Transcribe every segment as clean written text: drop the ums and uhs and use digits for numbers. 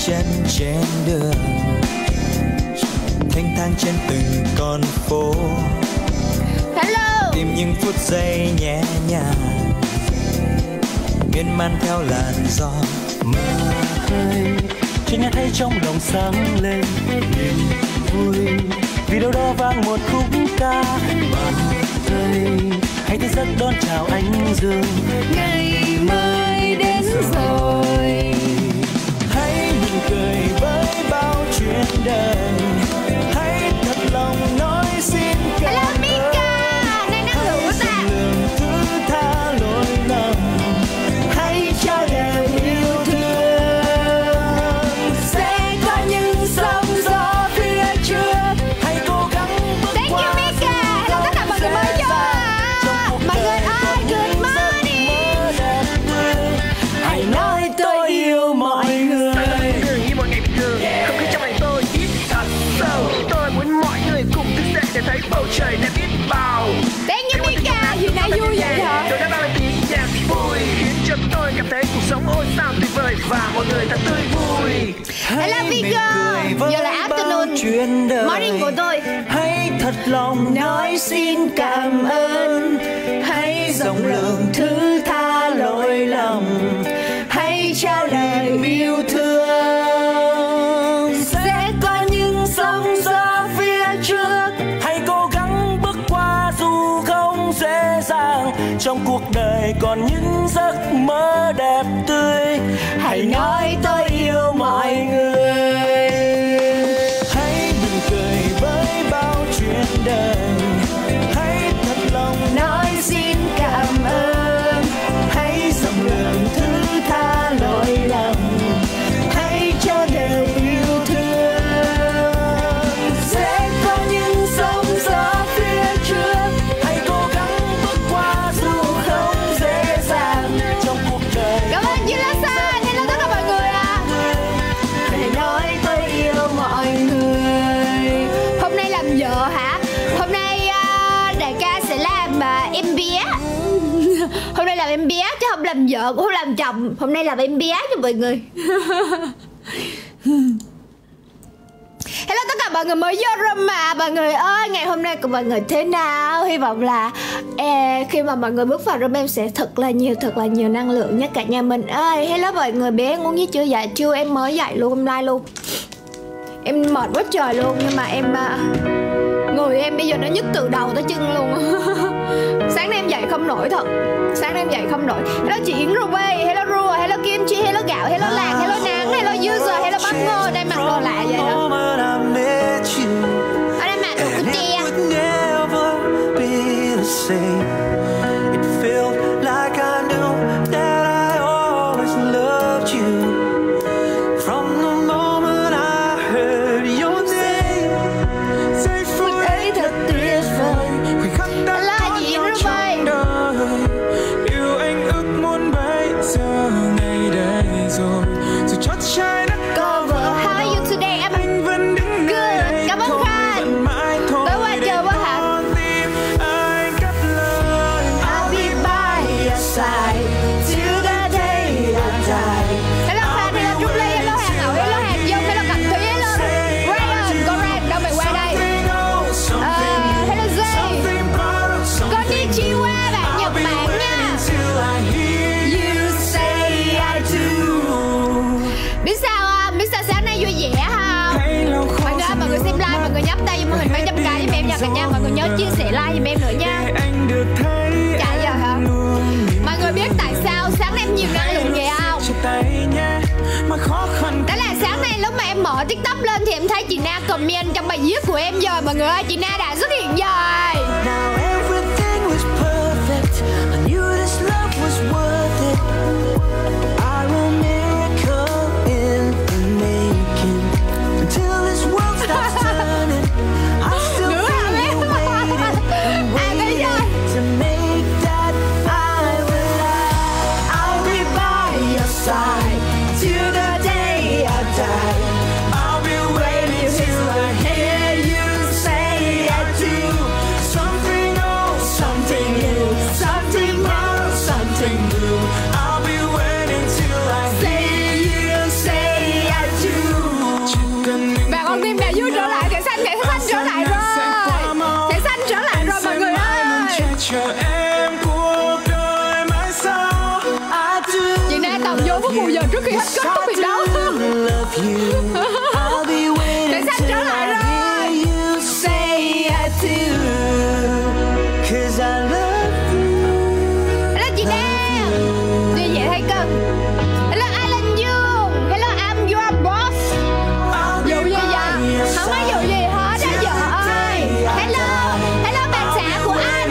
chân trên đường, thanh thang trên từng con phố. Hello. Tìm những phút giây nhẹ nhàng, miên man theo làn gió mơ hơi. Chỉ nghe thấy trong lòng sáng lên niềm vui, vì đâu đó vang một khúc ca. Bạn ơi, hãy thức giấc đón chào ánh dương, ngày mới đến rồi. Hãy mỉm cười với bao chuyện đời, hãy thật lòng nói xin cảm Hello ơn. Mika, nay năng lượng của ta. Lượng thứ tha lỗi lầm, hãy trao lời yêu thương. Sẽ có những sóng gió phía trước. Hãy cố gắng bước Thank you qua Mika. Hello tất cả mọi người mới vô. Mọi người ơi, good morning. Hãy nói tôi yêu mọi người. Như mọi ngày bình thường, không khí trong ngày tôi hít thật sâu. Tôi muốn mọi người cùng thức dậy để thấy bầu trời đã biết bao. Thank you Mika. Gì này vui vậy hả? Tôi đã bao tiếng nhạc vui khiến cho tôi cảm thấy cuộc sống ôi sao tuyệt vời và mọi người thật tươi vui. Hello Mika. Giờ là afternoon, morning của tôi. Hãy thật lòng nói xin cảm ơn, hãy rộng lượng thứ tha lỗi lầm, hãy trao lời yêu thương. Sẽ có những sóng gió phía trước, hãy cố gắng bước qua dù không dễ dàng. Trong cuộc đời còn những giấc mơ đẹp tươi, hãy nói tôi yêu mọi người. Hãy mỉm cười với bao chuyện đời, hãy thật lòng nói xin cảm ơn, hãy rộng lượng thứ tha lỗi lầm, hãy cho đời yêu thương. Sẽ có những sóng gió phía trước, hãy cố gắng bước qua dù không dễ dàng. Trong cuộc đời Cảm ơn Jilasa. Hello tất cả mọi người ạ. hãy nói tôi yêu mọi người. Hôm nay làm vợ hả? Hôm nay đại ca sẽ làm em bé. Hôm nay làm em bé chứ không làm vợ cũng không làm chồng. Hôm nay làm em bé cho mọi người. Hello tất cả mọi người mới vô room mà. Mọi người ơi, ngày hôm nay của mọi người thế nào? Hy vọng là khi mà mọi người bước vào room em sẽ thật là nhiều năng lượng nhất cả nhà mình ơi. Hello mọi người, bé uống với chưa? Dạ chưa, em mới dậy luôn, em like luôn. Em mệt quá trời luôn, nhưng mà em người em bây giờ nó nhức từ đầu tới chân luôn. Sáng nay em dậy không nổi thật. Sáng nay em dậy không nổi. Hello chị Yến Ruby, hello Rua, hello Kim Chi, hello Gạo, hello Lạc, hello Nắng, hello User, hello Bắp Ngô. Đây mặc đồ lạ vậy hả? Ở đây mặc đồ của tia. It felt like I knew that I always loved you. From the moment I heard your name, giây phút ấy thật tuyệt vời. Khoảnh khắc đã có nhau trong đời. Yêu anh ước muốn bây giờ ngày đây rồi, dù chót trái đất có vỡ. How are you today? Em Anh vẫn đứng nơi good. đây. Cảm ơn Khanh. Tối qua chờ quá hả? I'll be by your side till the day I die. Hello Khanh, hello Trúc Ly, hello Hà Ngậu, hello Hàn Dung, hello Cẩm Thúy, hello Ryan, con Ryan, đâu mày qua đây? Hello Jay, konnichiwa bạn Nhật Bản nha. You say I do. Biết sao sáng nay vui vẻ không? Mọi người ơi, mọi người xem like, mọi người nhấp tay cho màn hình 700 cái giùm em nha cả nhà. Mọi người nhớ chia sẻ like giùm em nữa nha. Chả giờ hả? Mọi người biết tại sao sáng nay em nhiều năng lượng vậy không? Đó là sáng nay lúc mà em mở TikTok lên thì em thấy chị Na comment trong bài viết của em rồi. Mọi người ơi, chị Na đã xuất hiện rồi. Now everything was perfect. I knew this love was worth it. I will miracle in the making. Until this world stops turning, I still Nữa hả feel bé? you waiting and À, bây giờ. waiting to make that I will lie. I'll be by your side till the day I die. I'll be waiting till I hear you say I do. too, 'cause I love you. Hello chị Đan, như vậy hay cưng. Hello Alan Dương, hello I'm your boss. Vụ gì vậy? Không có vụ gì hết á vợ ơi. Hello, hello bạn xã của anh.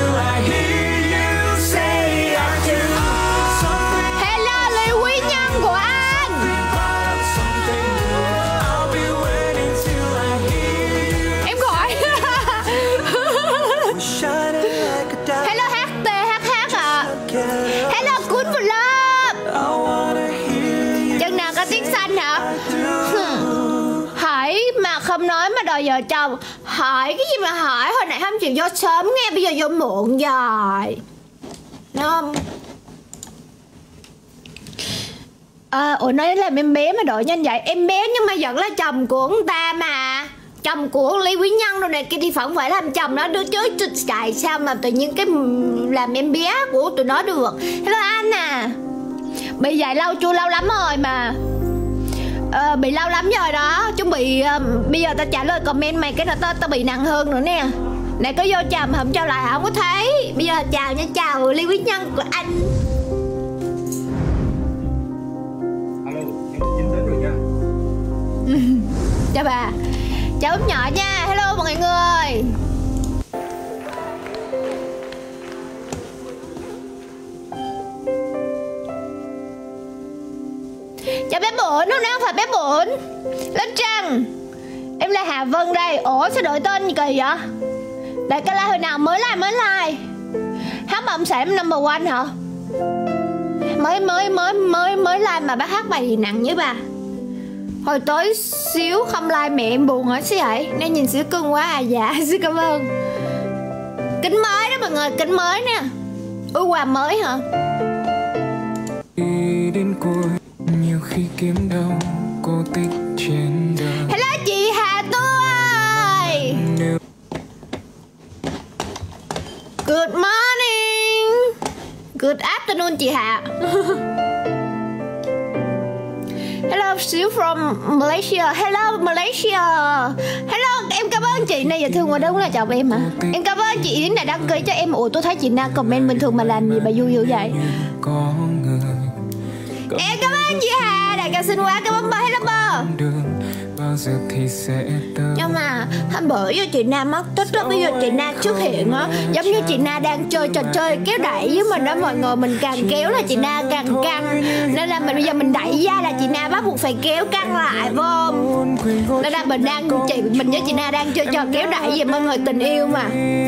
Hello Lê Quý Nhân của anh. Em gọi. Hello HTHH ạ. Hello Good Vlog. Chừng nào có tiếng xanh hả? Hỏi mà không nói mà đòi vợ chồng. Hỏi cái gì mà hỏi? Hồi nãy không chịu vô sớm nghe, bây giờ vô muộn rồi. Đúng không? Ủa nói là em bé mà đổi nhanh vậy. Em bé nhưng mà vẫn là chồng của ông ta mà. Chồng của Lý Quý Nhân đâu này kia thì vẫn phải làm chồng nó. Đứa trước chạy sao mà tự nhiên cái làm em bé của tụi nó được. Hello anh à. Bị dạy lâu chưa? Lâu lắm rồi mà. Bị lâu lắm rồi đó. Chuẩn bị bây giờ tao trả lời comment mày cái là tao bị nặng hơn nữa nè. Này có vô chào mà không chào lại không có thấy. Bây giờ chào nha, chào Lý Quý Nhân của anh. Alo, em đến rồi nha. Chào bà. Chào út nhỏ nha. Hello mọi người. Chào bé Bụn. Hôm nay không phải bé Bụn. Lên Trăng. Em là Hà Vân đây. Ủa sao đổi tên gì kỳ vậy? Đại ca la hồi nào mới like. Hát mà ông xã em number one hả? Mới like mà bác hát bài gì nặng với bà. Hồi tối xíu không like mẹ em buồn hả xí vậy? Nên nhìn xíu cưng quá à. Dạ xin cảm ơn. Kính mới đó mọi người, kính mới nè. Quà mới hả? Đi đến cuối nhiều khi kiếm đâu cô tích trên đời. Hello chị Hà Tôi. Good morning. Good afternoon chị Hà. Hello xíu from Malaysia. Hello Malaysia. Hello em cảm ơn chị này. Dạ thương quá, đúng là chồng em hả? Em cảm ơn chị Yến đã đăng ký cho em. Ủa tôi thấy chị Na comment bình thường mà làm gì mà vui dữ vậy? Em cảm ơn chị Hà. Đại ca xinh quá. Cảm ơn ba. Hello ba. Nhưng mà hôm bữa giờ chị Na mất tích đó. Bây giờ chị Na xuất hiện á, giống như chị Na đang chơi trò chơi kéo đẩy với mình đó mọi người. Mình càng kéo là chị Na càng căng. Nên là bây giờ mình đẩy ra là chị Na bắt buộc phải kéo căng lại vô. Nên là mình với chị Na đang chơi trò kéo đẩy về mọi người, tình yêu mà.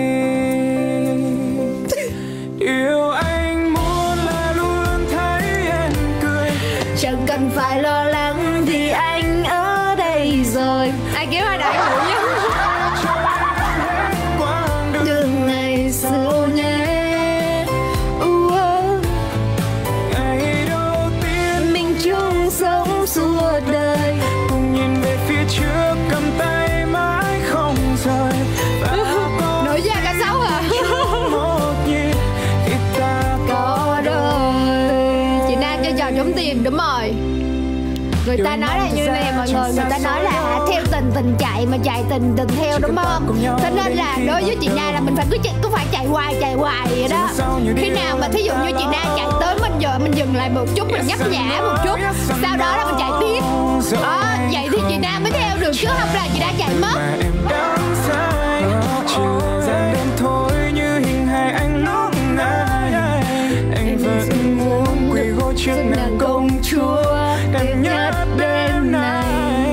Yêu anh muốn là luôn thấy em cười. Chẳng cần phải lo lắng vì anh ở đây rồi. Ai kéo ai đẩy mũi nhá. Đường ngày xưa nhé. Ngày đầu tiên Mình chung sống suốt đời. cùng nhìn về phía trước, cầm tay mãi không rời. Nổi da cả sáu hả? Một nhịp thì ta Có đời. Chị Na chơi trò trốn tìm đúng rồi. Người ta nói là như này mọi người. Người ta nói là theo tình chạy mà chạy tình theo đúng không? Thế nên là đối với chị Na là mình phải cứ phải chạy hoài vậy đó. Khi nào mà thí dụ như chị Na chạy tới mình dừng lại một chút, mình nhấp nhả một chút, sau đó là mình chạy tiếp. Vậy thì chị Na mới theo được chứ không là chị đã chạy mất. mà em đang sai. Chiều gian đêm thôi như hình hài anh lúc này. Anh vẫn muốn quỳ gối trước nàng công chúa đẹp nhất đêm nay.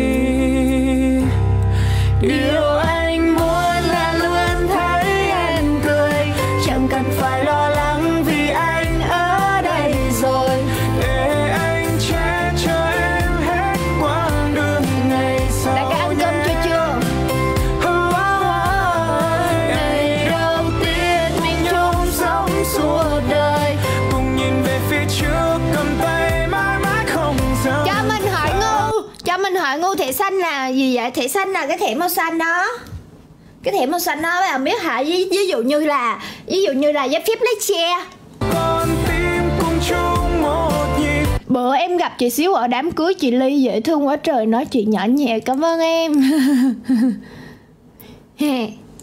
Điều anh muốn là luôn thấy em cười. Chẳng cần phải lo lắng vì anh ở đây rồi. Để anh che cho em hết quãng đường ngày sau. Đại ca ăn cơm chưa? Ngày đầu tiên mình chung sống suốt đời. Cùng nhìn về phía trước, cầm tay mãi mãi không rời. Cho mình hỏi ngu thẻ xanh là gì vậy? Thẻ xanh là cái thẻ màu xanh đó. Cái thẻ màu xanh đó bạn biết hả? Ví dụ như là giấy phép lái xe. Con tim cùng chung một nhịp. Bữa em gặp chị Xíu ở đám cưới chị Ly dễ thương quá trời, nói chuyện nhỏ nhẹ. Cảm ơn em.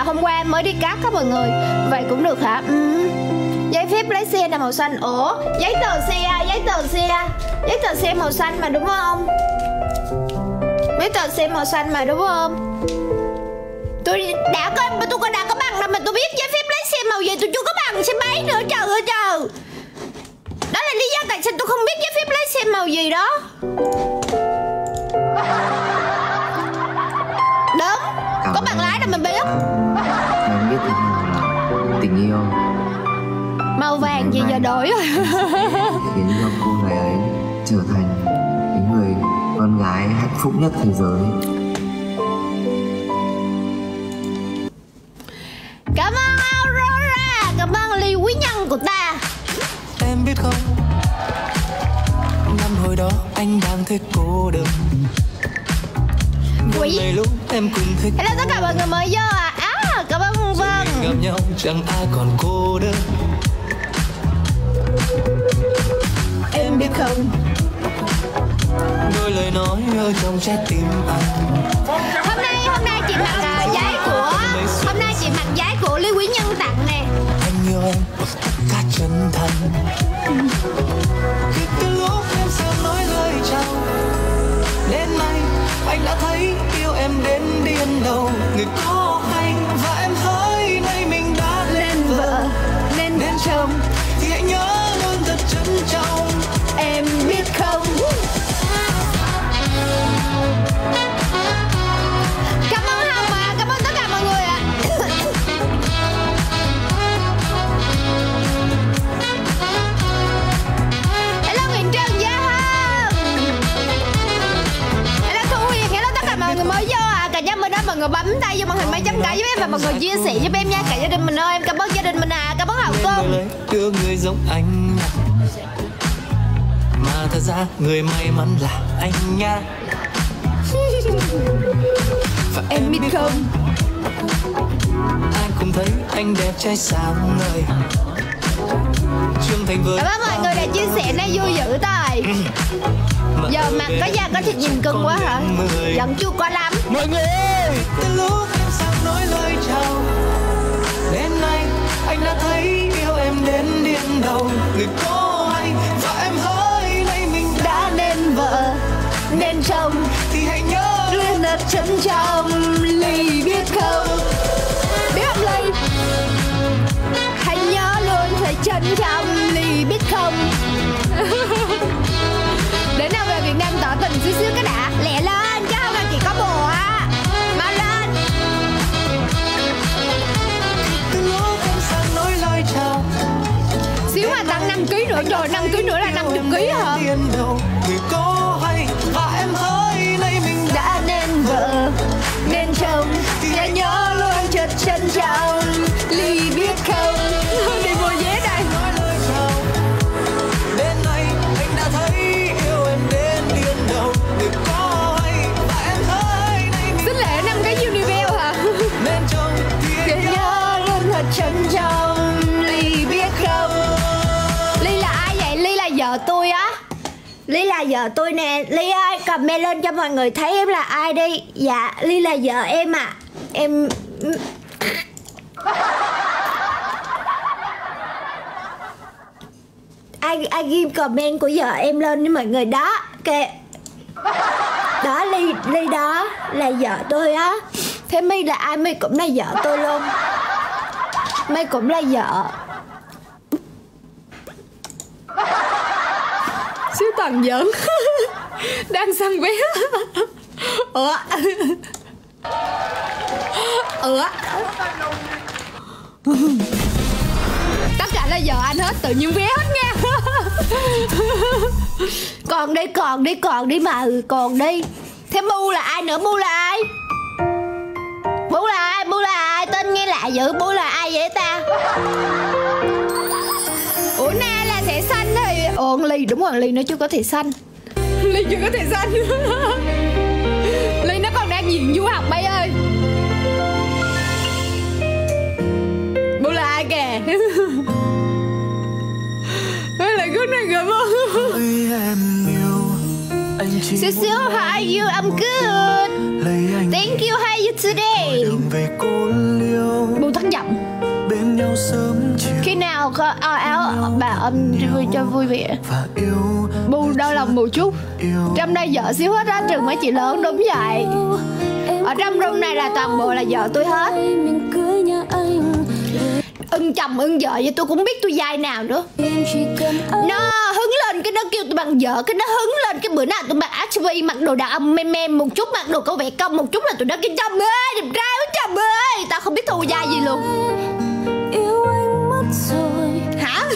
hôm qua em mới đi cắt á mọi người. Vậy cũng được hả? Giấy phép lái xe là màu xanh. Ủa, giấy tờ xe màu xanh mà đúng không? Giấy tờ xe màu xanh mà đúng không? Tôi đã có bằng đâu mà tôi biết giấy phép lái xe màu gì. Tôi chưa có bằng xe máy nữa, trời ơi trời. Đó là lý do tại sao tôi không biết giấy phép lái xe màu gì đó. Đúng, có bằng lái đâu mình biết. Em biết tình yêu màu vàng gì giờ đổi rồi. khiến cho cô gái ấy trở thành cái người con gái hạnh phúc nhất thế giới. Cảm ơn Aurora, cảm ơn ly quý nhân của ta. Em biết không, năm hồi đó anh đang thấy cô đơn. Quỷ. Lúc em cùng thích. Hello tất cả mọi người mới vô à? Cảm ơn Vân. Gặp nhau chẳng ai còn cô đơn. Em biết không, đôi lời nói ở trong trái tim anh. Hôm nay chị mặc giấy của ly quý nhân tặng nè. Anh yêu em tất cả chân thành. Khi từ lúc em sớm nói lời chào, đến nay anh đã thấy yêu em đến điên đầu. Người có anh và em hỡi nay mình đã Nên vợ, nên chồng, thì hãy nhớ luôn thật trân trọng. em biết không. Cảm ơn Hồng ạ, cảm ơn tất cả mọi người ạ. Hello Nguyễn Trân, Gia Hân. Hello Thu Huyền, hello tất cả mọi người mới vô ạ. Cả nhà mình đó mọi người bấm tay vô màn hình mấy chấm cái giúp em và mọi người chia sẻ giúp em nha. Cả gia đình mình ơi, em cảm ơn gia đình mình ạ. Cảm ơn Hậu Công. Đưa người giống anh mà thật ra người may mắn là anh nha. Và em biết không, Ai cũng thấy anh đẹp trai sáng ngời. Trưởng thành với cảm ơn mọi người đã chia sẻ nay vui dữ tài. Giờ mặt có da có thịt nhìn cưng quá hả? Vẫn chưa có lắm. mọi người ơi. Từ lúc em sang nói lời chào, đến nay anh đã thấy yêu em đến điên đầu. Người có anh và em hỡi nay mình Đã nên vợ, nên chồng, thì hãy nhớ luôn thật trân trọng. Ly biết không, biết không Ly? Hãy nhớ luôn phải trân trọng. Ly biết không. Để nào về Việt Nam tỏ tình xíu xíu cái đã. Lẹ lên chứ không là chỉ có bồ á. Mau lên. từ lúc em sang nói lời chào, Xíu mà tăng 5 kg nữa rồi, 5 kg nữa là 50 kg hả? điên đầu. Người có hay và em hỡi nay mình Đã nên vợ, nên chồng, hãy nhớ luôn thật trân trọng. Ly biết không. Đi mua vé đây. nói lời chào, đến nay anh đã thấy yêu em đến điên đầu. Người có hay và em hỡi nay mình Xin lễ 5 cái Univel hả? nên chồng thì Hãy nhớ luôn thật trân trọng. Ly biết không. Ly là ai vậy? Ly là vợ tôi á. Ly là vợ tôi nè. Ly ơi comment lên cho mọi người thấy em là ai đi. Dạ Ly là vợ em ạ. Em ai ghi comment của vợ em lên với mọi người đó. Ok. Đó Ly đó là vợ tôi á. Thế My là ai? My cũng là vợ tôi luôn. My cũng là vợ. Siêu tần giỡn. Đang săn vé. Ủa. Tất cả là vợ anh hết, tự nhiên vé hết nha. Còn đi mà. Còn đi. Thế Bu là ai nữa? Bu là ai? Bu là ai? Tên nghe lạ dữ. Bu là ai vậy ta? Ủa Na là thẻ xanh thì ồ Ly, đúng rồi Ly nó chưa có thẻ xanh. Ly chưa có thẻ xanh. Ly nó còn đang diện du học bay ơi. Bu là ai kìa? Ê lại cứ này cảm ơn. em yêu anh Cecil, how are you? I'm good. Thank you. How are you today? Bù thắt giọng. Khi nào có áo bà âm vui cho vui vẻ. Bù đau lòng một chút. Trong đây vợ xíu hết á, trừ mấy chị lớn. Đúng vậy. Ở trong room này là toàn bộ là vợ tôi hết. Ưng chồng ưng vợ vậy tôi cũng biết tôi vai nào nữa. Nó hứng lên cái nó kêu tôi bằng vợ, cái nó hứng lên cái bữa nào tôi mặc HV, mặc đồ đàn ông mem một chút, mặc đồ có vẻ công một chút là tụi nó kêu chồng ơi, đẹp trai quá chồng ơi. Tao không biết thù vai gì luôn. Hả?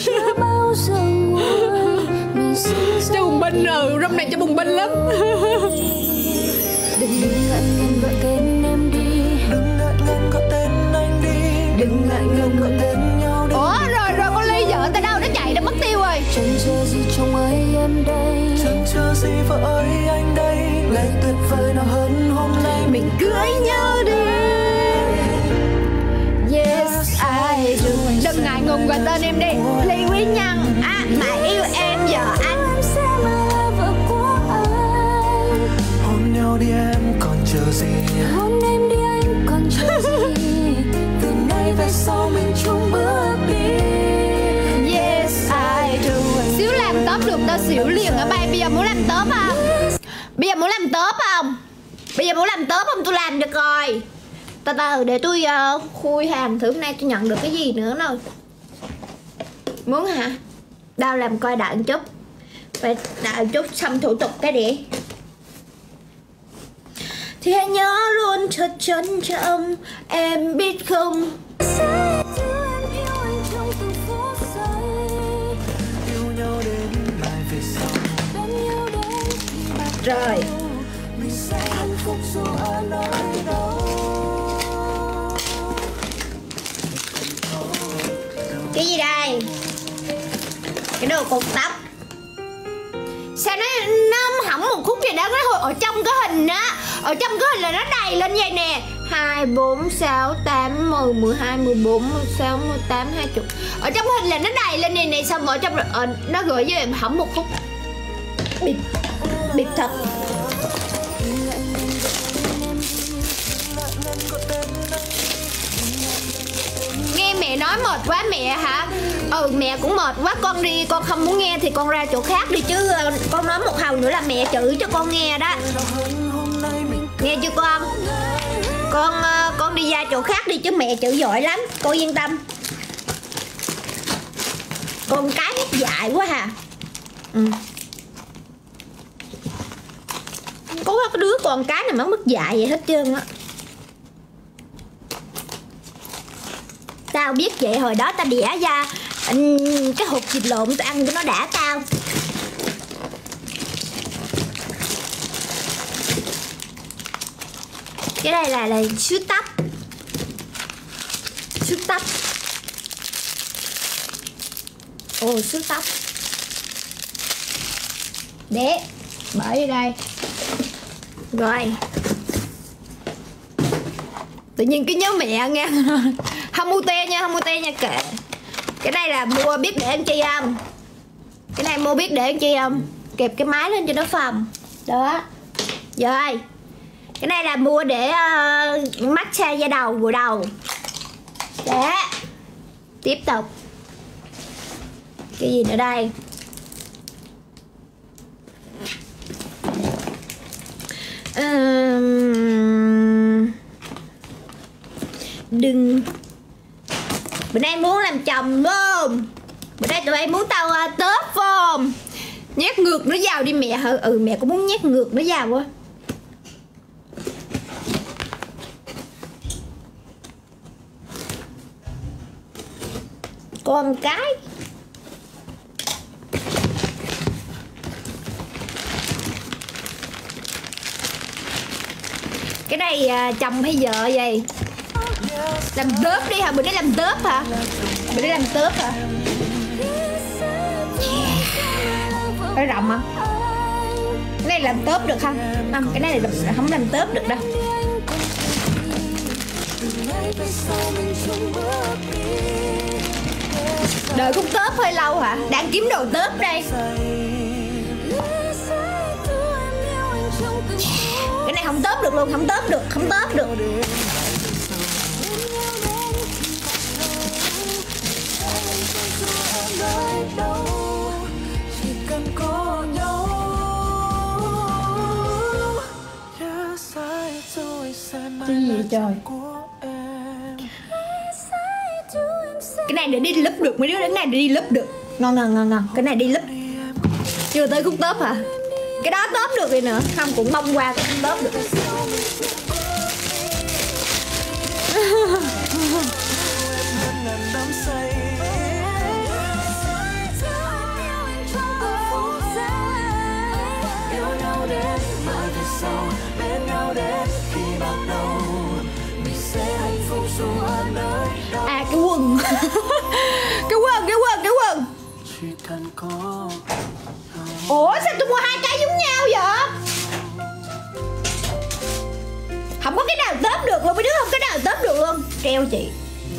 Cho bùng binh rồi, room này cho bùng binh lắm. Đừng ngại ngần gọi tên em đi, đừng ngại ngần gọi tên anh đi, đừng ngại ngần gọi tên nhau đi. Ủa rồi con Ly vợ tao đâu, nó chạy nó mất tiêu rồi. Chẳng chờ gì trong ấy em đây, chẳng chờ gì vợ ơi anh đây. Ngày tuyệt vời nào hơn hôm nay mình cưới nhau đi. Yes I do. Đừng ngại ngùng gọi tên em đi. Ly Quý Nhân mà yêu em vợ anh. Hôn nhau đi em còn chờ gì, hôn em đi anh còn chờ gì. Từ nay về sau mình chung bước đi. Yes I do. Xíu làm tớp được tao xỉu liền ở bay. Bây giờ muốn làm tớp không? Bây giờ muốn làm tớp không? Bây giờ muốn làm tớp không? Tôi làm được rồi. Từ từ để tôi khui hàng thử hôm nay tôi nhận được cái gì nữa rồi. Muốn hả? Đau làm coi đợi một chút. Phải đợi một chút xong thủ tục cái để. Thì hãy nhớ luôn thật trân trọng, em biết không? Rồi. Cái gì đây? Cái đồ cột tóc. Sao nó hỏng một khúc gì đó. Cái hồi ở trong cái hình á, ở trong cái hình là nó đầy lên vậy nè. 2, 4, 6, 8, 10, 12, 14, 16, 18, 20. Ở trong hình là nó đầy lên này này. Xong ở trong nó gửi cho em hỏng một khúc. Bịp thật. Nghe mẹ nói mệt quá mẹ hả? Mẹ cũng mệt quá, con đi, con không muốn nghe thì con ra chỗ khác đi chứ. Con nói một hồi nữa là mẹ chửi cho con nghe đó. Nghe chưa con? Con đi ra chỗ khác đi chứ mẹ chửi giỏi lắm, con yên tâm. Con cái mất dạy quá hà. Có cái đứa con cái này mà mất dạy vậy hết trơn á. Tao biết vậy hồi đó tao đẻ ra cái hột vịt lộn tao ăn cho nó đã tao. Cái đây là sữa tóc. Sữa tóc. Ồ sữa tóc. Để bỏ vô đây. Rồi. Tự nhiên cái nhớ mẹ nghe. Không mua te nha, không mua te nha kệ. Cái này là mua biết để anh chi không? Cái này mua biết để anh chi không? Kẹp cái máy lên cho nó phồng. Đó. Rồi. Cái này là mua để massage da đầu, gội đầu. Đó. Tiếp tục. Cái gì nữa đây? Đừng. Bữa nay muốn làm chồng không? Bữa nay tụi em muốn tao tớp không? Nhét ngược nó vào đi mẹ. Mẹ cũng muốn nhét ngược nó vào quá. Con cái. Cái này chồng hay vợ vậy? Làm tớp đi hả? Bữa nay làm tớp hả? Bữa nay làm tớp hả? Phải rộng hả? Cái này làm tớp được không? Không, cái này là không làm tớp được đâu. Đợi khúc tớp hơi lâu hả? Đang kiếm đồ tớp đây. Cái này không tớp được luôn, không tớp được, không tớp được. Chỉ cần có nhau. Cái gì trời? Cái này để đi lúp được, mấy đứa cái này để đi lúp được. Ngon ngon ngon ngon, cái này đi lúp. Chưa tới khúc tớp hả? Cái đó tớp được đi nữa, không cũng bông qua cũng không tớp được. À cái quần. cái quần. Ủa sao tôi mua hai cái giống nhau vậy? Không có cái nào tớp được luôn, mấy đứa không cái nào tớp được luôn. Treo chị.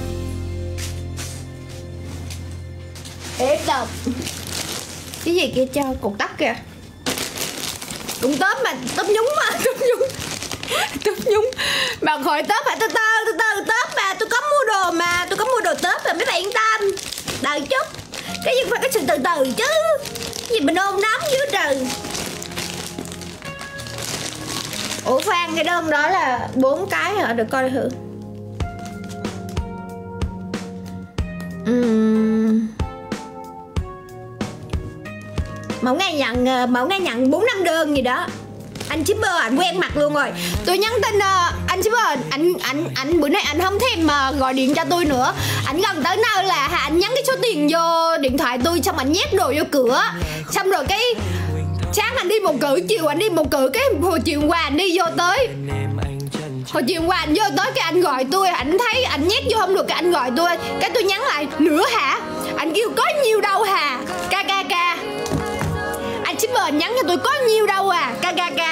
Tiếp tục. Cái gì kia cho cột tóc kìa. Cũng tớp mà, tớp nhúng mà, tớp nhúng. Bà khỏi tớp phải từ từ tớp mà, tôi có mua đồ mà, tôi có mua đồ tớp mà mấy bạn yên tâm. Đợi chút. Cái gì phải có sự từ từ chứ. Cái gì mà nôn nóng dữ trời. Ủa Phan, cái đơn đó là 4 cái hả? Được coi thử. Mẫu ngày nhận 4-5 đơn gì đó. Anh shipper anh quen mặt luôn rồi. Tôi nhắn tin anh shipper, anh bữa nay anh không thèm mà gọi điện cho tôi nữa. Anh gần tới nơi là anh nhắn cái số tiền vô điện thoại tôi, xong anh nhét đồ vô cửa. Xong rồi cái sáng anh đi một cử, chiều anh đi một cử, cái hồi chiều qua anh đi vô tới. Hồi chiều qua anh vô tới cái anh gọi tôi, anh thấy anh nhét vô không được, cái anh gọi tôi, cái tôi nhắn lại nữa hả? Anh kêu có nhiêu đâu hà, KKK. Anh shipper nhắn cho tôi có nhiêu đâu à, KKK.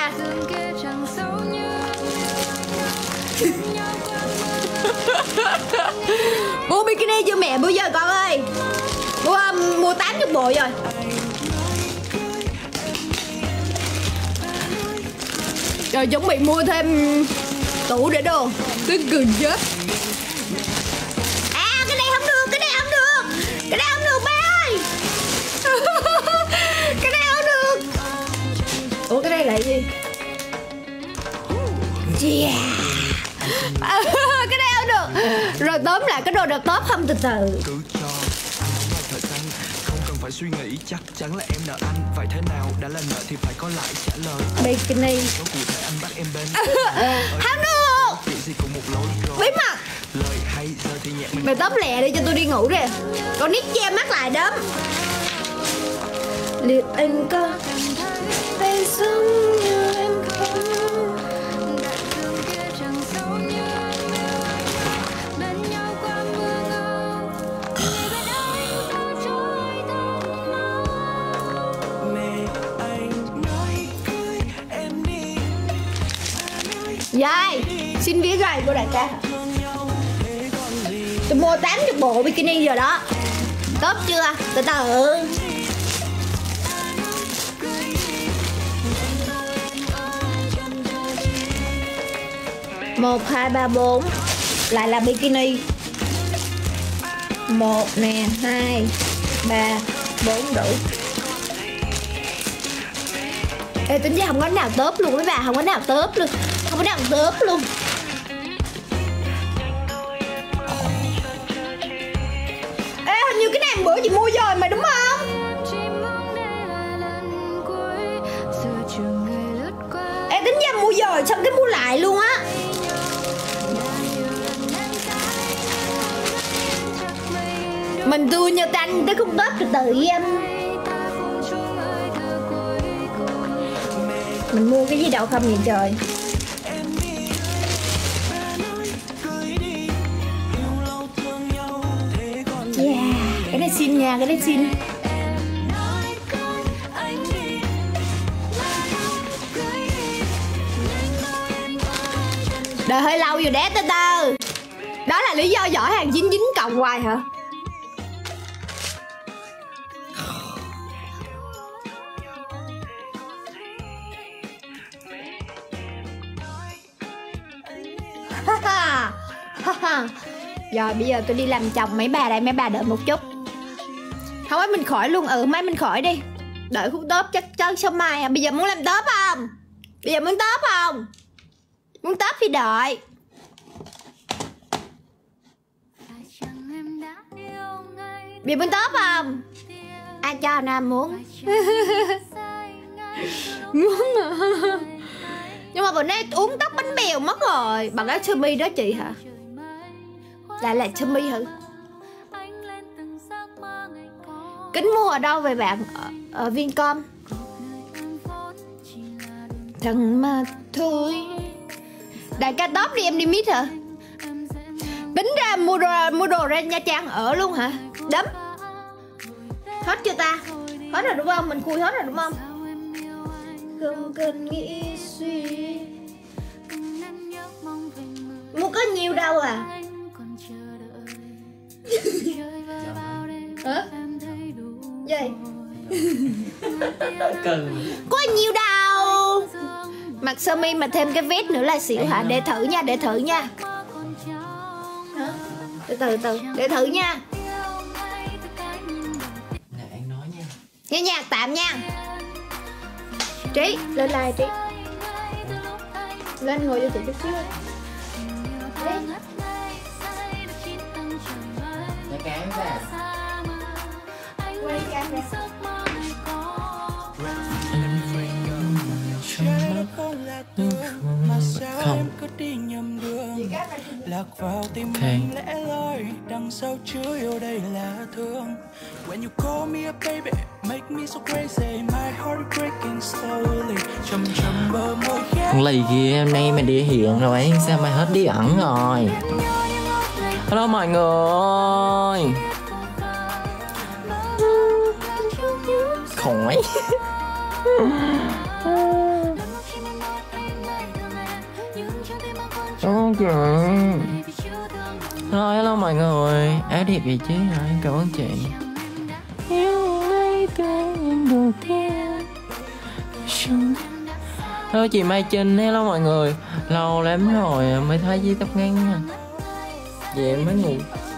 Mua bikini chưa mẹ bữa giờ con ơi? Mua 80 bộ rồi. Rồi chuẩn bị mua thêm tủ để đồ. Tôi cười chết. À cái này không được, cái này không được. Cái này không được ba ơi. Cái này không được. Ủa cái này là gì? Yeah. Cái này không được. Rồi tóm lại cái đồ được tốt không từ từ. Phải suy nghĩ chắc chắn là em nợ anh, vậy thế nào đã là nợ thì phải có lại trả lời. Bikini. Có cụ thể anh bắt em bên. Không được. Chuyện gì cũng một lối rồi. Bí mật. Lời hay giờ thì nhạc mình. Mày tóm lẹ đi cho tôi đi ngủ rồi. Con nít che mắt lại đấm. Liệu anh có hay giống như em không? Dây, xin vé gầy của đại ca. Tôi mua 80 bộ bikini rồi đó. Tốt chưa? Từ từ. Một, 2, 3, 4 lại là bikini. 1 nè, 2, 3, 4 đủ. Ê, tính ra không có nào tớp luôn mấy bà, không có nào tớp luôn. Không có nào tớp luôn. Ê, hình như cái này bữa chị mua rồi mà đúng không? Ê, tính ra mua rồi xong cái mua lại luôn á. Mình tôi như tanh tới khúc tớp từ từ em. Mình mua cái gì đâu không vậy trời. Yeah, cái này xin nha, cái này xin. Đợi hơi lâu rồi đé từ từ. Đó là lý do giỏi hàng 99 cộng hoài hả? Rồi bây giờ tôi đi làm chồng mấy bà đây, mấy bà đợi một chút. Không ấy mình khỏi luôn, mấy mình khỏi đi. Đợi khúc tốp chắc chắn sớm mai à. Bây giờ muốn làm tốp không? Bây giờ muốn tốp không? Muốn tốp thì đợi. Bây giờ muốn tốp không? Ai cho Nam muốn? Muốn à. Nhưng mà bữa nay uống tóc bánh bèo mất rồi. Bạn áo sơ mi đó chị hả? Lại là sơ mi hả? Kính mua ở đâu vậy bạn? Ở Vincom. Thằng mà thôi. Đại ca top đi, em đi mít hả? Tính ra mua đồ ra Nha Trang ở luôn hả? Đấm. Hết chưa ta? Hết rồi đúng không? Mình khui hết rồi đúng không? Không cần nghĩ suy. Mua có nhiều đâu à? Hả? Gì? Cần. Có nhiều đâu. Mặc sơ mi mà thêm cái vest nữa là xỉu hả? Để thử nha, để thử nha. Hả? Từ từ, để thử nha. Nè anh nói nha. Nghe nhạc tạm nha. Trí, lên like Trí. Lên ngồi vô tụi chút xíu. Trí. Để cái ra. Quay ra nè. Không lạc vào tim mình lẽ loi đằng sau chứa yêu đây là thương. When you call me a baby make me so crazy my heart breaking slowly. Chầm chầm bờ môi khép. Con lì kia hôm nay mày đi hiện rồi, sao mày hết đi ẩn rồi? Hello mọi người. Khỏi. Ok. Rồi hello mọi người. Áo đẹp vậy chứ hả? Cảm ơn chị. Hello chị Mai Trinh. Hello mọi người. Lâu lắm rồi mới thấy với tóc ngắn nha. Về mới ngủ.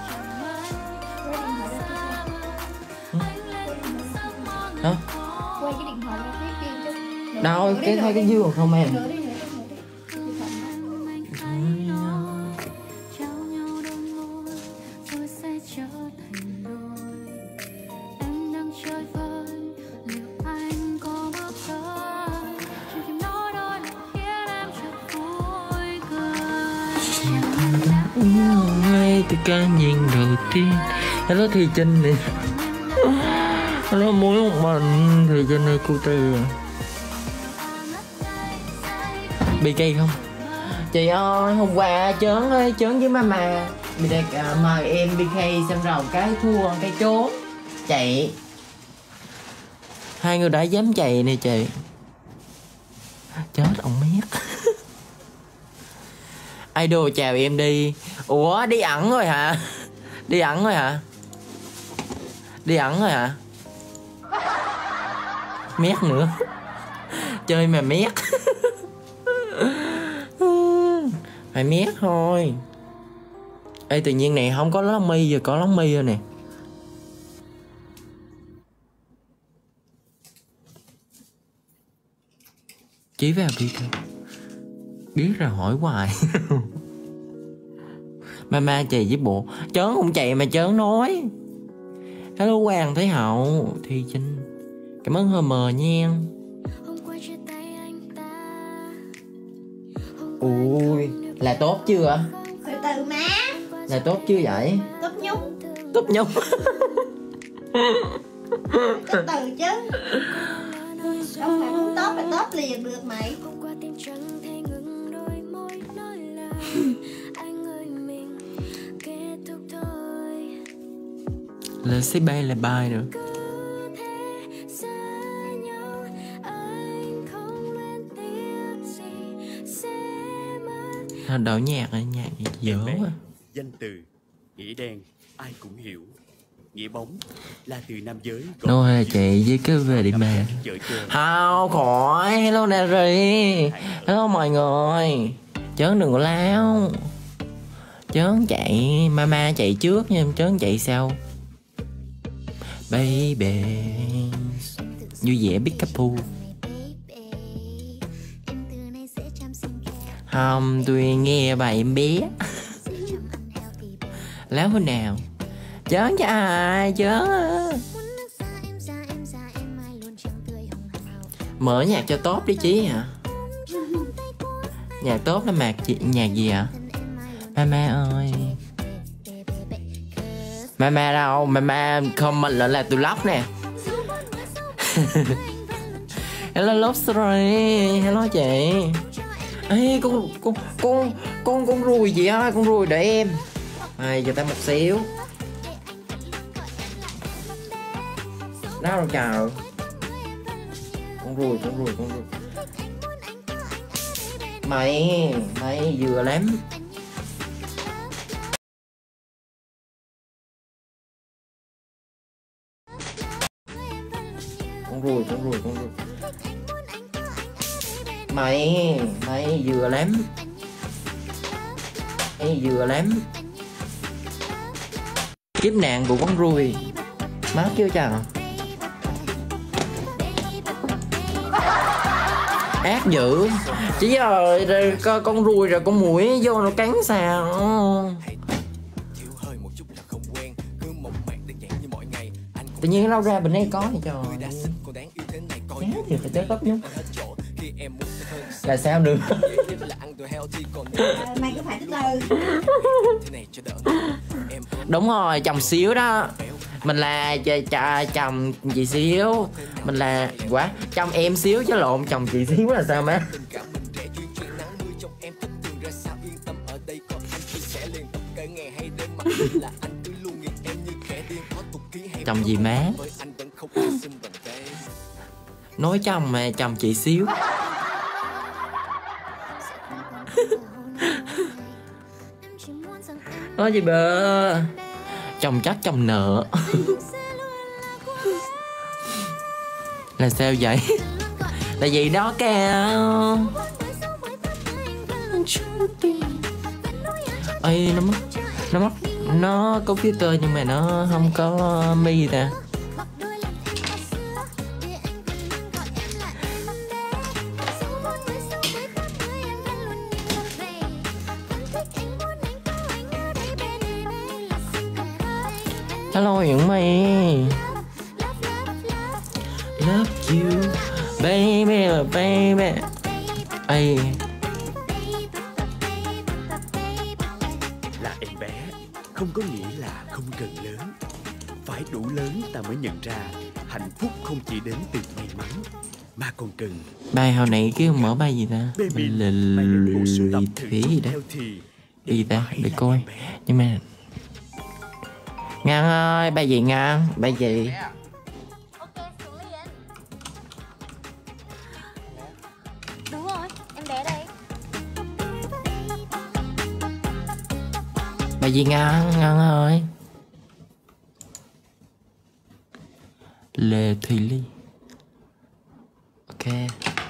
Hả? Quay cái điện thoại ra phía kia chứ. Đâu, cái thôi cái dương không em. Ngay từ cái nhìn đầu tiên. Hello Thùy Trinh nè. Hello muối một mình Thùy Trinh này cô Tư. BK không? Chị ơi hôm qua chớn với mama bị đẹp mời em BK xong rồi cái thua cái trốn chạy. Hai người đã dám chạy nè chị. Chết ông mét. Idol chào em đi. Ủa đi ẩn rồi hả? Đi ẩn rồi hả? Đi ẩn rồi hả? Mét nữa. Chơi mà mét. Phải mét thôi. Ê tự nhiên này không có lóng mi giờ có lóng mi rồi nè. Chí vào đi thôi. Biết rồi hỏi hoài. Mama chạy với bộ. Chớn không chạy mà chớn nói. Hello Hoàng Thế Hậu Thi Trinh. Cảm ơn HM nha. Ui là tốt chưa? Từ từ má. Là tốt chưa vậy? Tốt nhúng. Tốt nhúng. Từ từ chứ. Không phải muốn tốt là tốt liền được mày. Là say bay là bài nữa. Đổi nhạc rồi, nhạc dở quá. Danh từ nghĩa đen ai cũng hiểu, nghĩa bóng là từ nam giới. Nô hay là chị với cái về đi mà. Hào khỏi. Hello Nari. Hello mọi người. Chớn đừng có láo. Chớn chạy, mama chạy trước nhưng Chớn chạy sau. Baby vui vẻ biết couple. Không, tôi nghe bài em bé. Láo hồi nào Chớn cho ai Chớn. Mở nhạc cho tốt đi Chí hả? Nhạc tốt là nhạc gì hả? Mama ơi. Mama đâu? Mama comment lại là tôi lóc nè. Hello love story. Hello chị. Ê con ruồi chị ơi, con ruồi đợi em. Cho ta một xíu. Đâu rồi chào. Con ruồi. Mày vừa lắm. Con ruồi. Mày vừa lắm. Vừa lắm. Kiếp nạn của con ruồi. Má kêu chào. Ác dữ. Chỉ giờ con ruồi rồi con muỗi vô nó cắn sao. Tự nhiên lâu ra bên đây có thì trời. Chán thì phải tới tóc nhúng. Là sao được. Mày cứ phải từ. Đúng rồi, chồng xíu đó. Mình là chồng chị xíu. Mình là quá chồng em xíu chứ lộn chồng chị xíu là sao má. Chồng gì má? Nói chồng mà chồng chị xíu. Nói gì bơ. Chồng chắc chồng nợ. Là sao vậy? Là gì đó cao. Ê nó có filter nhưng mà nó không có mi ta. Hello những mày. Love you baby baby. Ê. Là em bé không có nghĩa là không cần lớn. Phải đủ lớn ta mới nhận ra hạnh phúc không chỉ đến từ may mắn mà còn cần. Bài hồi nãy kêu mở bài gì ta? Lì thủy gì đó. Gì ta? Để coi. Nhưng mà Ngân ơi, bài gì Ngân? Bài gì? Đúng rồi, em bé đây. Bài gì Ngân? Ngân ơi. Lê Thùy Ly. Ok.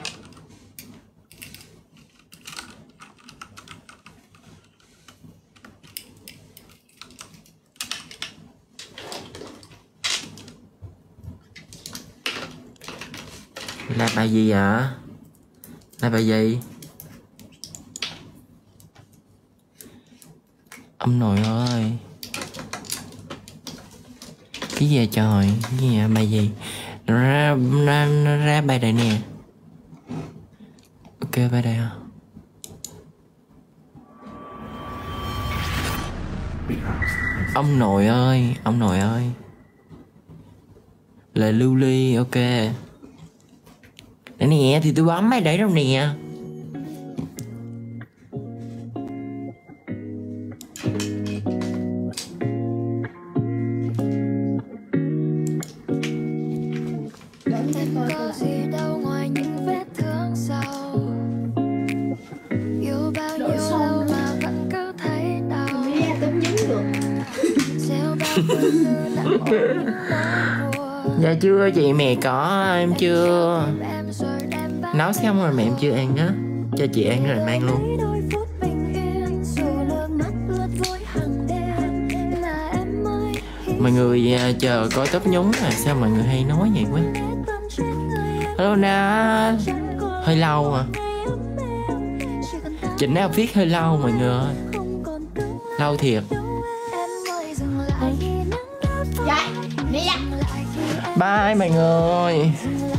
Là bài gì vậy? Là bài gì? Ông nội ơi. Cái gì vậy trời? Cái gì vậy? Bài gì? Nó ra bài này nè. Ok bài đây hả? Ông nội ơi. Ông nội ơi. Là Lưu Ly. Ok. Đây nè, thì tôi bấm máy để đâu nè. Có gì đâu ngoài những vết thương sâu. Yêu bao nhiêu lâu mà vẫn cứ thấy đau. Gieo bao cơn mưa lặng ôm. Dạ chưa chị, mẹ có em chưa. Nấu xong rồi mẹ em chưa ăn á. Cho chị ăn rồi mang luôn. Mọi người chờ coi top nhúng à, sao mọi người hay nói vậy quá. Hello Na. Hơi lâu à. Chỉnh outfit hơi lâu mọi người ơi. Lâu thiệt. Dạ, đi ra. Bye mọi người.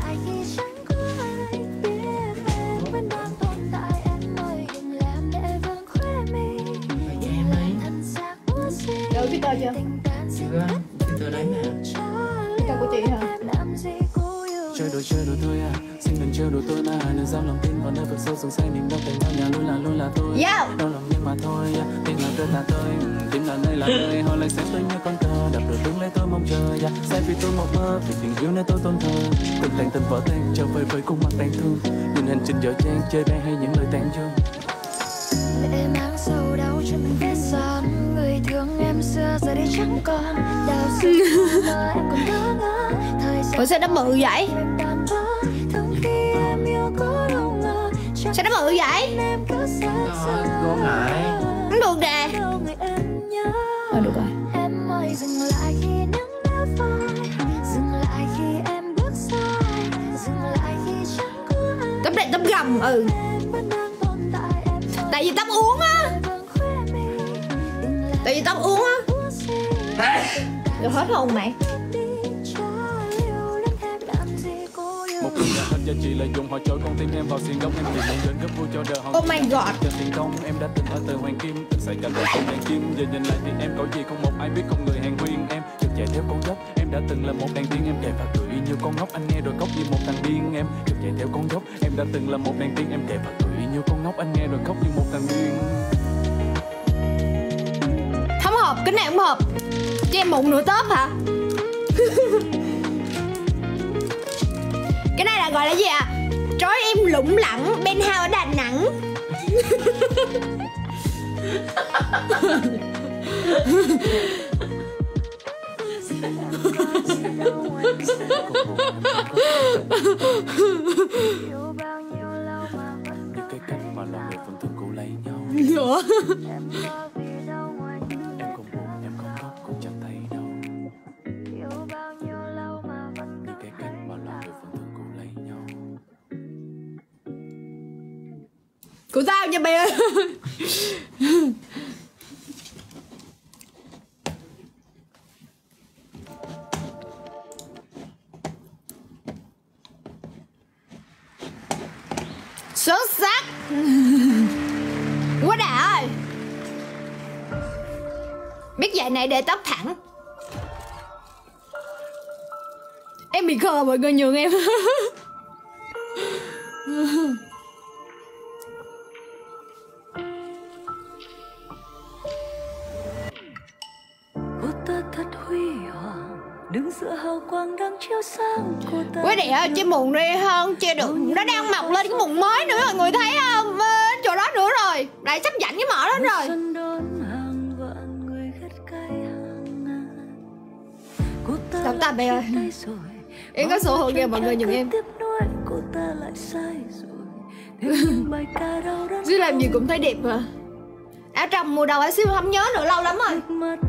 Được cái tờ chưa? Chưa, cái tờ đấy nè. Cái tờ của chị hả? Chơi đồ thôi à, xin đừng chơi đồ tôi mà đừng dám lòng tin vào nơi vực sâu xuống say niềm đau tình nhau nhà luôn là tôi. Đau lòng nhưng mà thôi, tình là tôi là tôi, tim là nơi họ lại sẽ tôi như con thơ đập được đứng lấy tôi mong chờ, sẽ vì tôi một mơ vì tình yêu nên tôi tôn thờ. Từng thành từng vỡ tan trở về với cung mặt đáng thương, nhìn hành trình dở dang chơi bay hay những lời tán dương. Lệ mang sâu đau cho mình vết son, người thương em xưa giờ đây chẳng còn đau xót mà em còn ngỡ ngỡ. Ủa sao nó bự vậy? Sao nó bự vậy? Cô ngại. Không được nè. Được rồi. Dừng lại khi nắng đã phai, dừng lại khi em bước sai, dừng lại khi chẳng có ai. Tấm này tấm gầm Tại vì tấm uống á. Tại vì tấm uống á. Rồi hết hồn mày. Một lần đã hết giá trị lợi dụng họ trôi con tim em vào xiên góc em chỉ muốn đến gấp vui cho đời họ. Oh my god. Cho tiền công em đã từng ở từ hoàng kim, từng xảy cả đời không đàn kim. Giờ nhìn lại thì em có gì không một ai biết con người hàng huyên em. Chợt chạy theo con dốc em đã từng là một đàn tiên em kể và cười như con ngốc anh nghe rồi khóc như một thằng điên em. Chợt chạy theo con dốc em đã từng là một đàn tiên em kể và cười như con ngốc anh nghe rồi khóc như một thằng điên. Không hợp, cái này không hợp. Cho em mụn nửa tớp hả? Cái này là gọi là gì à? Trói em lủng lẳng penthouse ở Đà Nẵng. Những cái cách mà lòng người vẫn thường cố lấy nhau. Nữa. Em không buồn, em không khóc, cũng chẳng thấy đâu. Những cái cách mà lòng người vẫn thường cố lấy nhau. Của tao nha bé. Xuất sắc. Quá đã ơi. Biết vậy này để tóc thẳng. Em bị khờ mọi người nhường em. Cô ta thật huy hoàng, đứng giữa hào quang đang chiếu sáng cô ta. Quý vị ơi, cái mụn đi không? Chưa được, nó đang mọc lên cái mụn mới nữa, mọi người thấy không? Chỗ đó nữa rồi, lại sắp dặn cái mỏ đó rồi. Tạm tạm bè ơi. Em có số hộ kìa mọi người nhường em. Chứ làm gì cũng thấy đẹp mà. Áo trong mùa đầu xíu không nhớ nữa, lâu lắm rồi.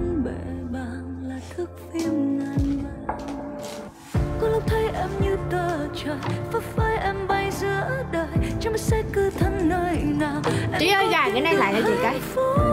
Có lúc thấy em như tờ trời, vấp vai em bay giữa đời, chẳng biết sẽ cứ thân nơi nào. Chị ơi gài cái này lại cho chị cái.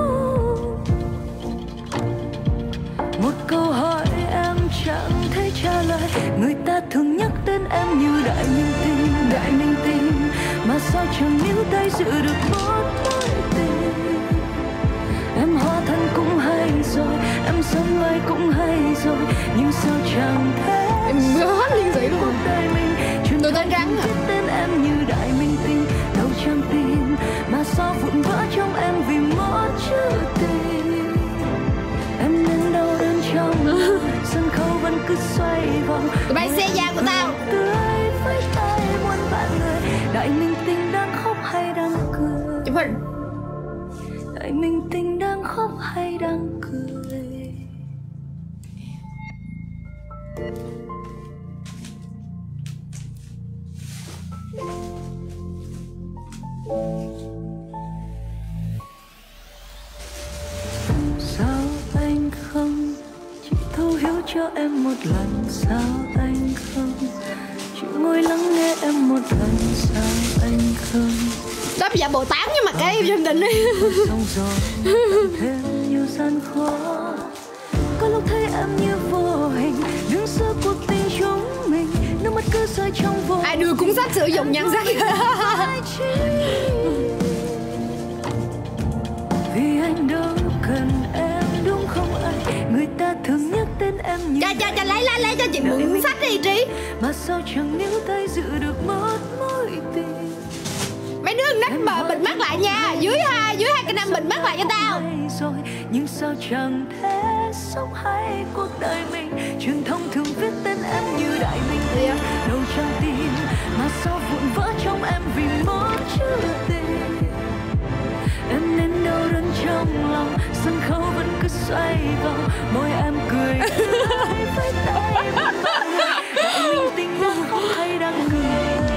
Một câu hỏi em chẳng thấy trả lời, người ta thường nhắc đến em như đại minh tinh, mà sao chẳng níu tay giữ được một mối tình. Em hóa thân cũng hay rồi, em sống lại cũng hay rồi, nhưng sao chẳng thế. Em hết liên sĩ luôn. Tôi tên rắn à? Tên em như đại minh tinh, đâu chẳng tin, mà sao vụn vỡ trong em vì một chữ tình. Em nên đau đớn trong sân khấu vẫn cứ xoay vòng. Tụi bay xe da của tao. Tươi với tay muôn vạn người, đại minh tinh đang khóc hay đang cười? Chụp hình. Đại minh tinh đang khóc hay đang cười? Sao anh không chỉ thấu hiểu cho em một lần sao anh không chịu ngồi lắng nghe em một lần sao anh không. Đó bây giờ Bồ Tát nhưng mà cái chương trình đi. Xong rồi thêm nhiều gian khó. Có lúc thấy em như vô hình đứng giữa cuộc tình chúng mình, nước mắt cứ rơi trong vô. Ai đưa cuốn sách sử dụng nhan sắc. Vì anh đâu cần em đúng không anh, người ta thường nhắc tên em như cho lấy cho chị mượn sách đi Trí. Mà sao chẳng níu tay giữ được mất mối tình. Mấy đứa nách mà bịt mắt lại nha, dưới hai cái nam bịt mắt lại cho tao. Rồi nhưng sao chẳng thể sống hay cuộc đời mình, truyền thông thường viết tên em như đại minh tinh, đâu trang tin mà sao vụn vỡ trong em vì một chữ tình. Em nên đau đớn trong lòng, sân khấu vẫn cứ xoay vòng, môi em cười với tay một người, đại minh tinh đang khóc hay đang cười.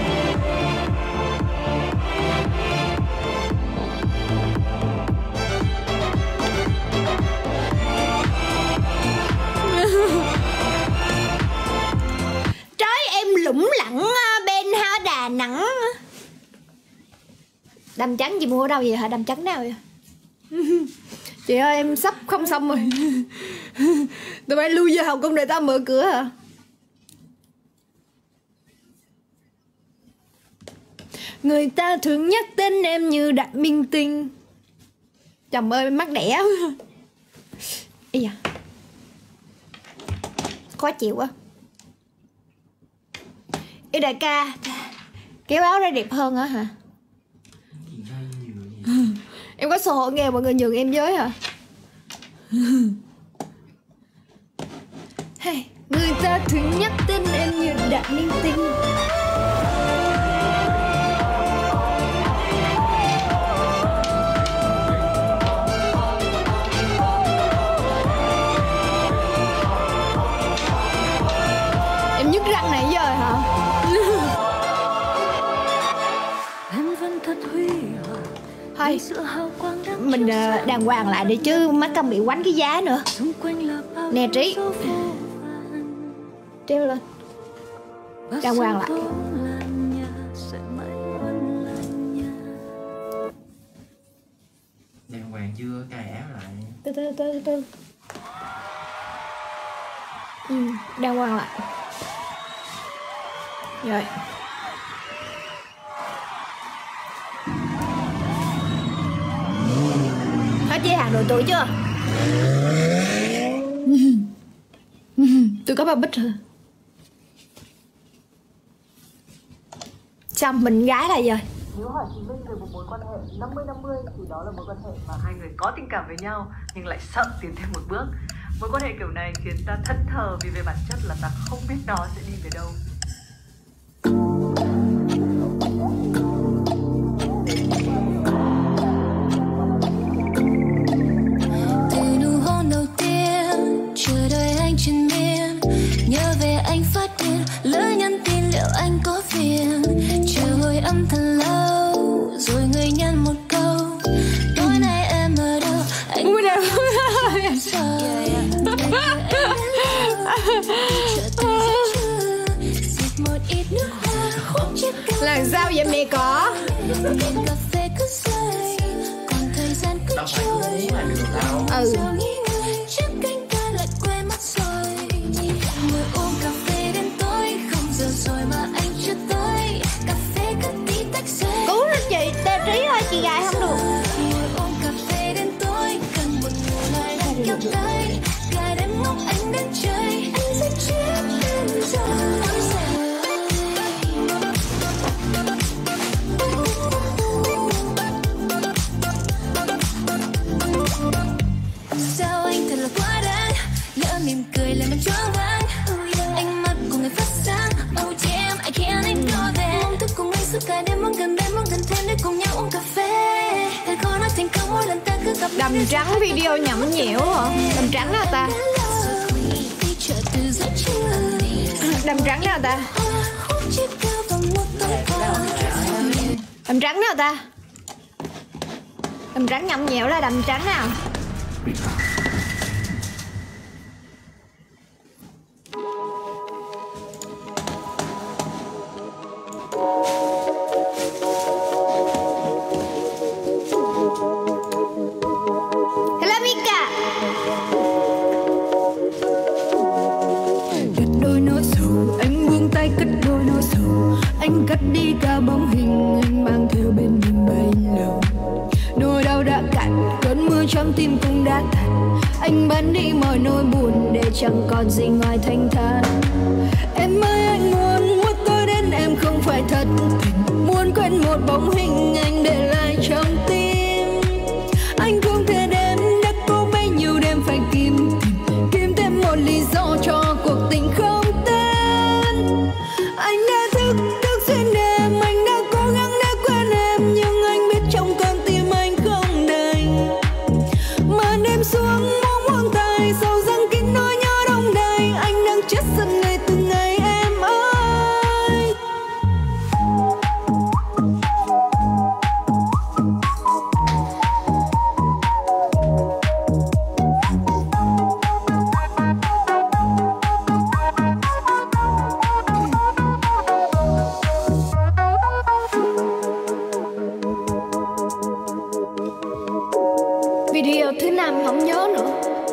Trời em lủng lẳng bên ha Đà Nẵng. Đầm trắng chị mua ở đâu vậy hả? Đầm trắng nào vậy? Chị ơi em sắp không xong rồi. Tụi bay lui vô học công để tao mở cửa hả? Người ta thường nhắc tên em như đại minh tinh. Chồng ơi mắc đẻ. Ây da, khó chịu quá. Ê đại ca, kéo áo ra đẹp hơn hả hả? Em có sổ hộ nghèo mọi người nhường em với hả? Hey, người ta thường nhắc tên em như đại minh tinh. Em nhức răng nãy giờ hả? Em vẫn thật huy hoàng. Thôi mình đàng hoàng lại đi chứ má Câm bị quánh cái giá nữa. Nè Trí, treo lên đàng hoàng lại. Đàng hoàng chưa, cài áo lại. Từ đàng hoàng lại. Rồi hết giới hạn độ tuổi chưa? Tôi có bao bích rồi. Xong mình gái là rồi. Nếu hỏi Chí Minh về một mối quan hệ 50-50 thì đó là mối quan hệ mà hai người có tình cảm với nhau nhưng lại sợ tiến thêm một bước. Mối quan hệ kiểu này khiến ta thẫn thờ vì về bản chất là ta không biết nó sẽ đi về đâu. Chờ đợi anh trên miên, nhớ về anh phát điên, lỡ nhắn tin liệu anh có phiền. Chờ hồi âm thật lâu, rồi người nhắn một câu, tối nay em ở đâu? Anh làm sao vậy mẹ có? Đâu phải cứ muốn là được đâu. Cứu lên chị, tê Trí ơi, chị gài không được. Sao anh thật là quá đáng, lỡ mỉm cười làm em choáng váng. Ánh mắt của người phát sáng, oh damn, I can't ignore that. Mong thức cùng anh suốt cả đêm, mong gần thêm để cùng nhau uống cà phê. Thật khó nói thành công mỗi lần ta cứ gặp. Đầm trắng video nhõng nhẽo hả? Đầm trắng nào ta? Đầm trắng nào ta? Đầm trắng nào ta? Đầm trắng nhõng nhẽo là đầm trắng nào? lạnh lùng. Nỗi đau đã cạn, cơn mưa trong tim cũng đã tàn. Anh bán đi mọi nỗi buồn để chẳng còn gì ngoài thanh thản. Em ơi anh muốn tôi đến em không phải thật tình. Muốn quên một bóng hình anh để lại trong tim. Anh không thể đếm đã có bấy nhiêu đêm phải kiếm thêm một lý do cho cuộc tình không tên. Anh đã thức xuyên đêm, anh đã cố gắng để quên em, nhưng anh biết trong con tim anh không đành. Màn đêm xuống buông tay, sầu răng kín nỗi nhớ đông đầy. Anh đang chết dần ngày từng ngày em ơi. Video thứ 5 không nhớ nữa.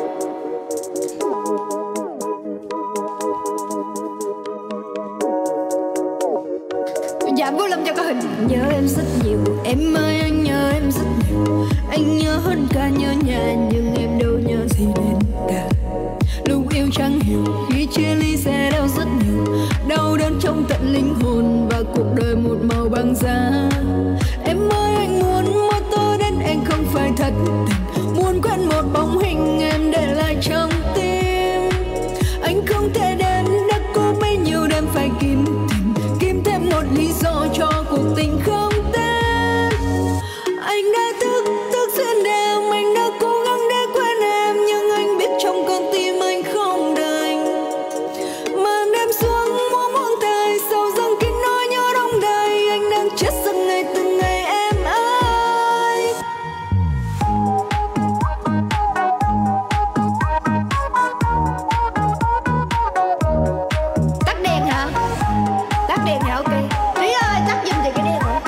Dạ Vũ Lâm cho có hình. Nhớ em rất nhiều, em ơi anh nhớ em rất nhiều. Anh nhớ hơn cả nhớ nhà, nhưng em đâu nhớ gì đến cả. Lúc yêu chẳng hiểu, khi chia ly sẽ đau rất nhiều. Đau đớn trong tận linh hồn và cuộc đời một màu băng giá. Em ơi anh muốn tôi đến anh không phải thật tình. Muốn quên một bóng hình em để lại trong tim. Anh không thể đếm đã có bấy nhiêu đêm phải kiếm thêm một lý do cho cuộc tình không tên. Anh đã thức xuyên đêm, anh đã cố gắng để quên em, nhưng anh biết trong con tim anh không đành. Màn đêm xuống buông tay, sầu răng kín nỗi nhớ đông đầy. Anh đang chết dần ngày từng ngày em ơi. Tắt đèn hả? Tắt đèn hả? Ok. Trí ơi, tắt giùm chị cái đèn rồi.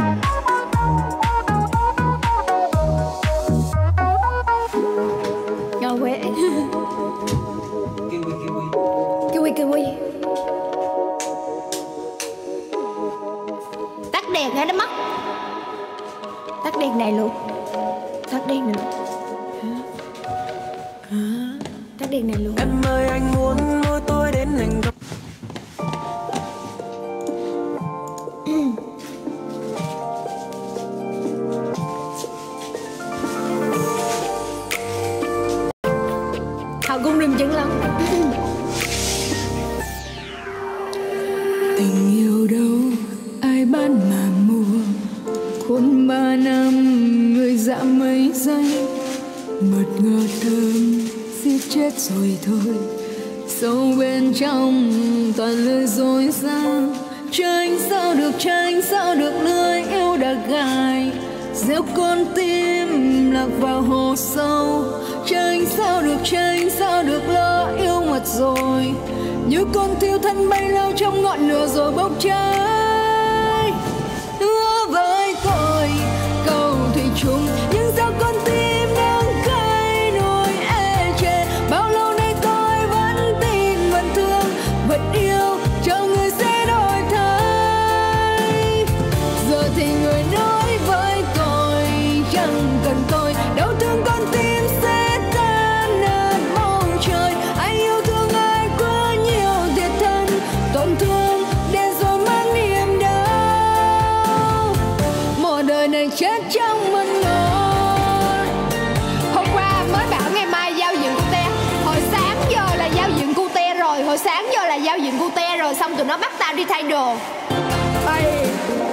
Ngon quá. Kiwi. Tắt đèn hả? Nó mất. Tắt đèn này luôn. Tắt đèn này luôn. Tắt đèn này luôn. Em ơi anh muốn tôi đến anh gặp. Hào cung rừng chân lắm. Tình yêu đâu ai bán mà mua. Khôn 3 năm người dã mấy giây. Mật ngọt thơm giết chết rồi thôi. Sâu bên trong toàn lời dối gian. Tránh sao được lưới yêu đã gài. Gieo con tim lạc vào hồ sâu. Tránh sao được lỡ yêu mất rồi. Như con thiêu thân bay lao trong ngọn lửa rồi bốc cháy. Hứa với tôi câu thủy chung, nhưng sao con tim đang cay nỗi ê chề. Bao lâu nay tôi vẫn tin vẫn thương vẫn yêu, cho người sẽ đổi thay. Giờ thì người nói với tôi chẳng cần tôi, đau thương con tim sẽ tan nát bầu trời. Ai yêu thương ai quá nhiều thiệt thân, tổn thương để rồi mang niềm đau. Một đời này chết trong mân ngồi. Hôm qua mới bảo ngày mai giao diện cute. Hồi sáng giờ là giao diện cute rồi. Xong tụi nó bắt tao đi thay đồ. Ây.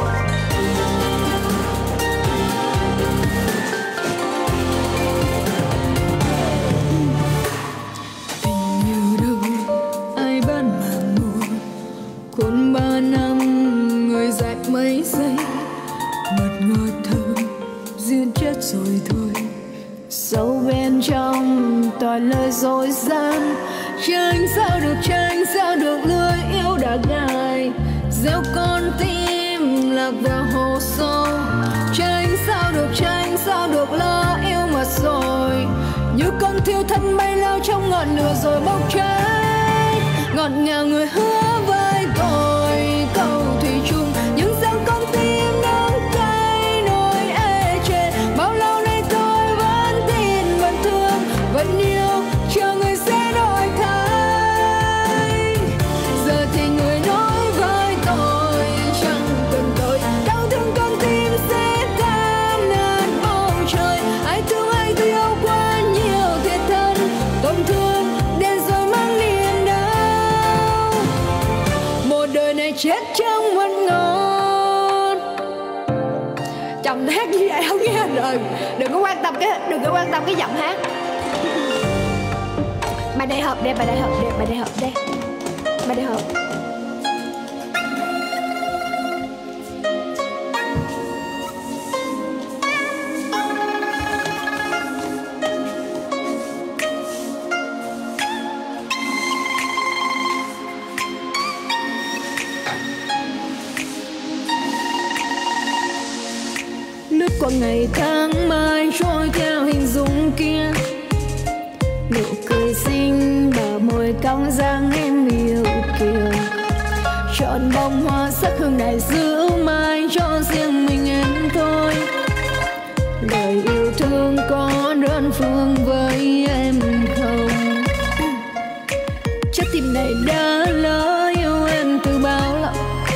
Khôn 3 năm người dạy mấy giây. Mật ngọt thơm giết chết rồi thôi. Sâu bên trong toàn lời dối gian. Tránh sao được lưới yêu đã gài. Gieo con tim lạc vào hồ sâu. Tránh sao được lỡ yêu mất rồi. Như con thiêu thân bay lao trong ngọn lửa rồi bốc cháy. Ngọt ngào người hứa với tôi câu thủy chung, nhưng sao con tim đang cay nỗi ê chồng hát như vậy không nghe rồi. Đừng có quan tâm cái giọng hát. Bài này hợp đây, bài này hợp đây, bài này hợp đây, bài này hợp. Lướt qua ngày tháng mai trôi theo hình dung kia, nụ cười xinh bờ môi cong dáng em yêu kiều, chọn bông hoa sắc hương này giữ mãi cho riêng mình em thôi. Lời yêu thương có đơn phương với em không? Trái tim này đã lỡ yêu em từ bao lâu.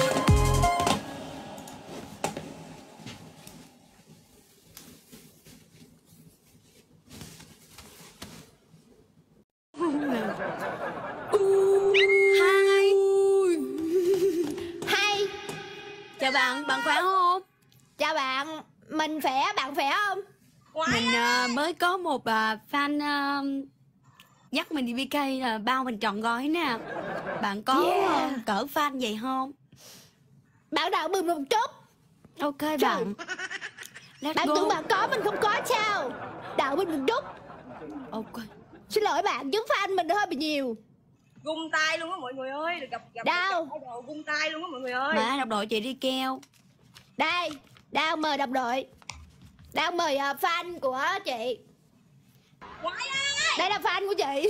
Chào bạn, bạn khỏe không? Chào bạn, mình khỏe, bạn khỏe không? Mình mới có một fan dắt mình đi BK là bao mình trọn gói nè. Bạn có cỡ fan vậy không? Bạn đậu mình một chút. Ok bạn. Bạn tưởng bạn có mình không có sao? Đậu mình một chút. Ok. Xin lỗi bạn, chứ fan mình hơi bị nhiều. Gung tay luôn á mọi người ơi, được gặp đâu đồ gung tay luôn á mọi người ơi. Mà đồng đội chị đi keo. Đây, đang mời đồng đội. Đang mời fan của chị. Đây là fan của chị.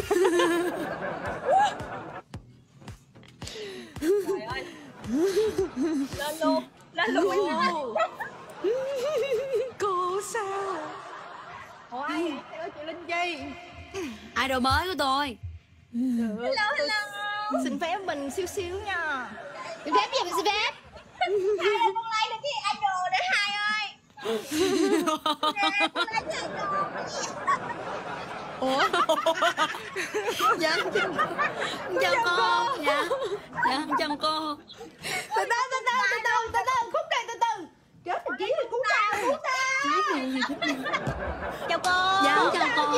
Trời ơi. Lên luôn Cô sao? Ủa ai vậy? Hello chị Linh Chi. Idol mới của tôi. Hello. Xin phép mình xíu nha. Xin phép gì mình xin phép? Hai con lấy được cái idol để hai ơi. Con lấy cái idol. Ủa? Dạ chào cô. Dạ chào cô. Từ từ, khúc này từ từ. Chết mình Chí thì cứu ta. Chào cô. Dạ chào cô.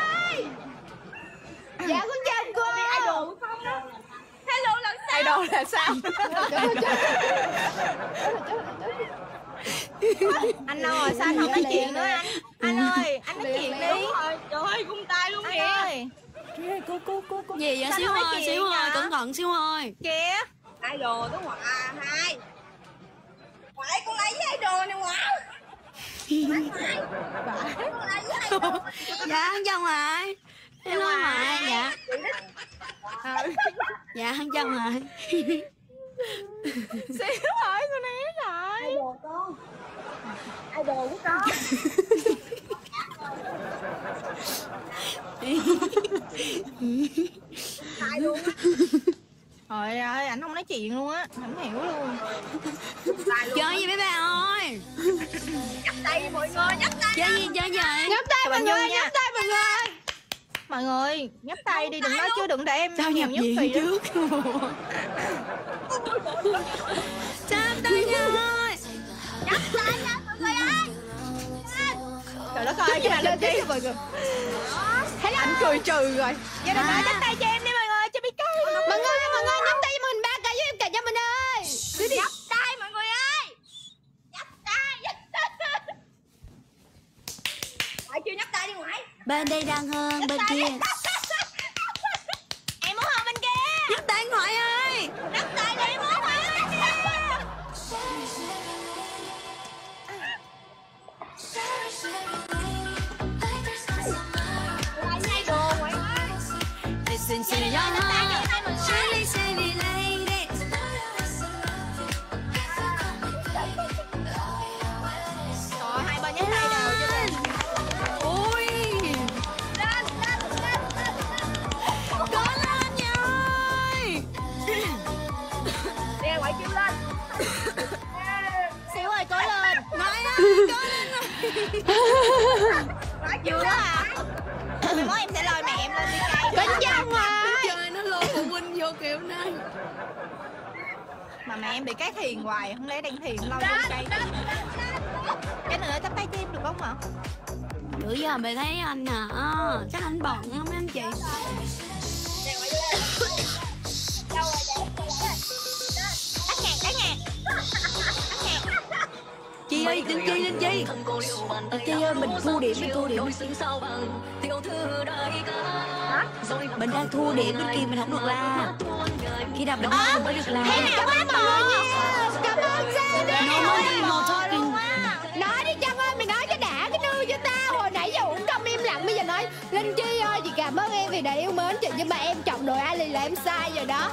Dạ con chào cô. Idol không đó. Hello là sao? Idol là sao? Anh ơi sao anh không nói chuyện nữa anh? Anh ơi, anh nói chuyện đi. Trời ơi, gung tay luôn kìa. Cô. Gì vậy? Xíu ơi, cẩn thận xíu ơi. Kìa. Idol đó Ngoại hai. Ngoại con lấy với idol nè Ngoại. Dạ chào ngoại. Hello ngoại. Dạ. Dạ chào ngoại. Xíu hỏi con né rồi. Idol con. Idol của con. Sai luôn á. Trời ơi, anh không nói chuyện luôn á, không hiểu luôn. Chơi gì mấy bạn ơi? Nhấp tay mọi người, nhấp tay. Chơi gì? Nhấp tay mọi người, nhấp tay mọi người. Mọi người, nhấp tay đi, đừng nói chứ đừng để em sao nhập viện trước. Chạm tay nhau ơi. Nhấp tay nha mọi người ơi. Trời đất ơi, cái này lên tí mọi người. Anh cười trừ rồi. Giờ đừng nói nhấp tay cho em đi mọi người, cho biết cái. Mọi người nhấp tay cho mình 3 cái với em cả nhà mình ơi. Nhấp tay mọi người ơi. Nhấp tay. Ngoại chưa nhấp tay đi Ngoại. Bên đây đang hơn bên kia. Em muốn hơn bên kia. Nhấp tay ngoại ơi. Nhấp tay đi muốn hơn bên kia. Ngoại thay đồ Ngoại ơi. Listen to your heart. Surely say me lady. Trời, hai bên nhấp tay đều cho nên. Ui. Có lên nha ơi. Nè Ngoại kêu lên. Xíu ơi cố lên. Ngoại ơi có lên rồi. Ngoại chịu đó à. Mai mốt em sẽ lôi mẹ em lên đi cây. Bên chân mà. Trời nó lôi phụ huynh vô kiểu này. Mà mẹ em bị cái thiền hoài, không lẽ đang thiền lâu lên cây. Cho nữa tắm tay cho em được không ạ? Bữa giờ mày thấy anh à, chắc anh bận lắm anh chị. Chị ơi, Linh Chi ơi, mình thua điểm. Mình đang thua điểm bên kia, mình không được la. Khi nào mình mình mới được la. Thế nào quá mọi người nha. Cảm ơn Sam đi. Nói đi Trâm ơi, mày nói cho đã cái nư cho tao. Hồi nãy giờ cũng không im lặng, bây giờ nói Linh Chi ơi, chị cảm ơn em vì đã yêu mến chị, nhưng mà em chọn đội Ali là em sai rồi đó.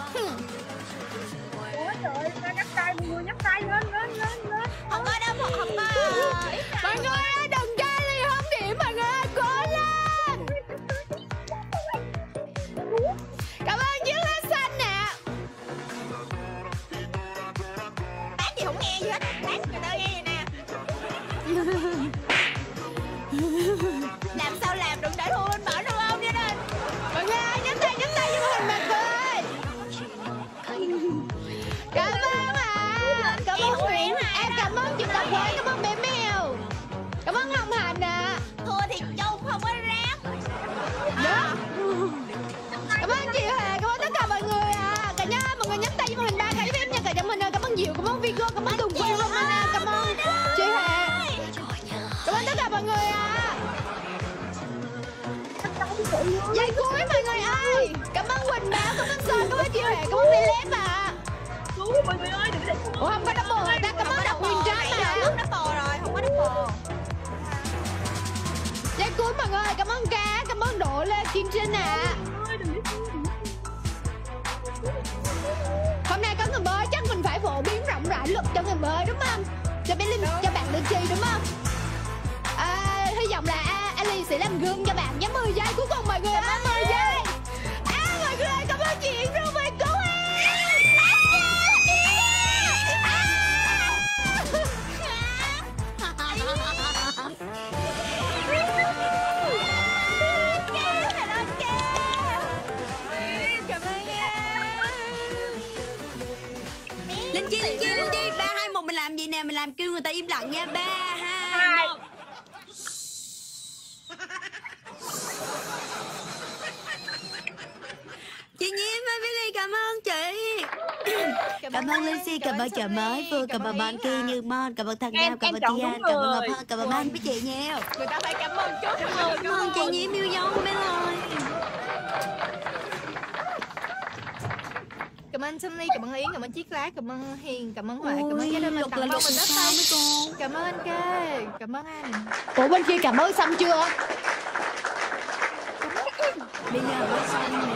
Ôi trời ơi, nhấc tay, mọi người nhấc tay lên. Không có đâu, không có. Mọi người ơi, đừng cho Ali không điểm, mọi người ơi, cố lên. Cảm ơn chiếc lá xanh nè. Bán gì không nghe gì hết, bán người ta nghe vậy nè. Làm sao làm đừng để thua bên mở được không nha nên. Mọi người ơi, nhấn tay cho màn hình mặt ơi. Cảm ơn ạ. Cảm ơn Huyền. Em cảm ơn chị Tập Quế, cảm ơn bé mèo. Cảm ơn Hồng Hạnh ạ. Thua thì Châu không có ráng. Đó. Cảm ơn chị Huệ, cảm ơn tất cả mọi người ạ. Cả nhà mọi người nhấn tay cho màn hình 3 cái giúp em nha cả nhà mình ơi. Cảm ơn Diệu, cảm ơn Vigo, cảm ơn Tùng Quang, cảm ơn chị Huệ. Cảm ơn tất cả mọi người ạ. Giây cuối mọi người ơi. Cảm ơn Quỳnh Bảo, cảm ơn Sơn, cảm ơn chị Huệ, cảm ơn Philip ạ. Mọi người ơi, đừng để thua. Ủa không có double hả ta? Cảm ơn Độc Huyền Trái mà. Không double rồi, không có double. Giây cuối mọi người, cảm ơn Cá, cảm ơn Đỗ Lê Kim Trinh ạ. Hôm nay có người mới, chắc mình phải phổ biến rộng rãi luật cho người mới đúng không? Cho bé Linh, cho bạn Linh Chi đúng không? Hy vọng là Ali sẽ làm gương cho bạn nhé. 10 giây cuối cùng mọi người ơi, 10 giây. Mọi người ơi, cảm ơn chị Yến Ruby cố Linh Chi 3, 2, 1 mình làm gì nè, mình làm kêu người ta im lặng nha. 3, 2, 1. Chị Nhiễm ơi, Billy cảm ơn chị. Cảm ơn Lucy, cảm ơn chợ mới Phương, cảm ơn bạn kia Như Mon, cảm ơn Thanh Nam, cảm ơn Tian, cảm ơn Ngọc Hân, cảm ơn anh với chị nhiều. Người ta phải cảm ơn trước. Cảm ơn chị Nhiễm yêu dấu bé ơi. Cảm ơn Sunny, cảm ơn Yến, cảm ơn Chiếc Lá, cảm ơn Hiền, cảm ơn Huệ, cảm ơn gia đình mình tặng con mình rất tay. Cảm ơn anh Kê, cảm ơn anh. Ủa bên kia cảm ơn xong chưa? Bây giờ mới xong nè.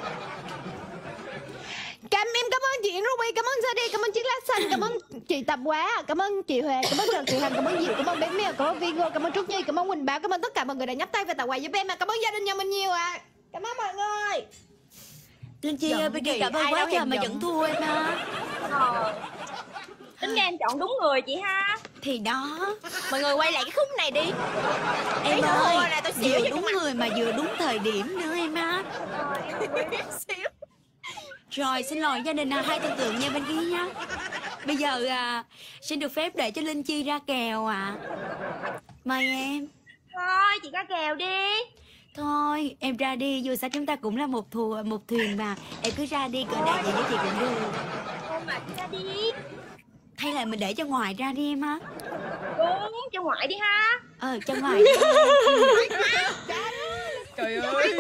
Em cảm ơn chị Ruby, cảm ơn Zadie, cảm ơn Chiếc Lá Xanh, cảm ơn chị Tập Quá, cảm ơn chị Huệ, cảm ơn Trần Thị Hằng, cảm ơn Diệu, cảm ơn bé Mèo, cảm ơn Vigo, cảm ơn Trúc Nhi, cảm ơn Quỳnh Bảo, cảm ơn tất cả mọi người đã nhấp tay và tặng quà giúp em. Cảm ơn gia đình nhà mình nhiều ạ. Cảm ơn mọi người. Linh Chi ơi, bên kia cảm ơn quá trời mà vẫn thua em ha. Tính ra em chọn đúng người chị ha. Thì đó. Mọi người quay lại cái khúc này đi. Em ơi, vừa đúng người mà vừa đúng thời điểm nữa em á. Rồi xin lỗi gia đình hai thần tượng nha bên kia nhá. Bây giờ xin được phép để cho Linh Chi ra kèo ạ. Mời em. Thôi chị ra kèo đi. Thôi em ra đi, dù sao chúng ta cũng là một thuyền mà. Em cứ ra đi, cỡ đại vậy với chị cũng được. Thôi mà chị ra đi. Hay là mình để cho ngoại ra đi em ha. Đúng, cho ngoại đi ha. Cho ngoại đi. Trời ơi.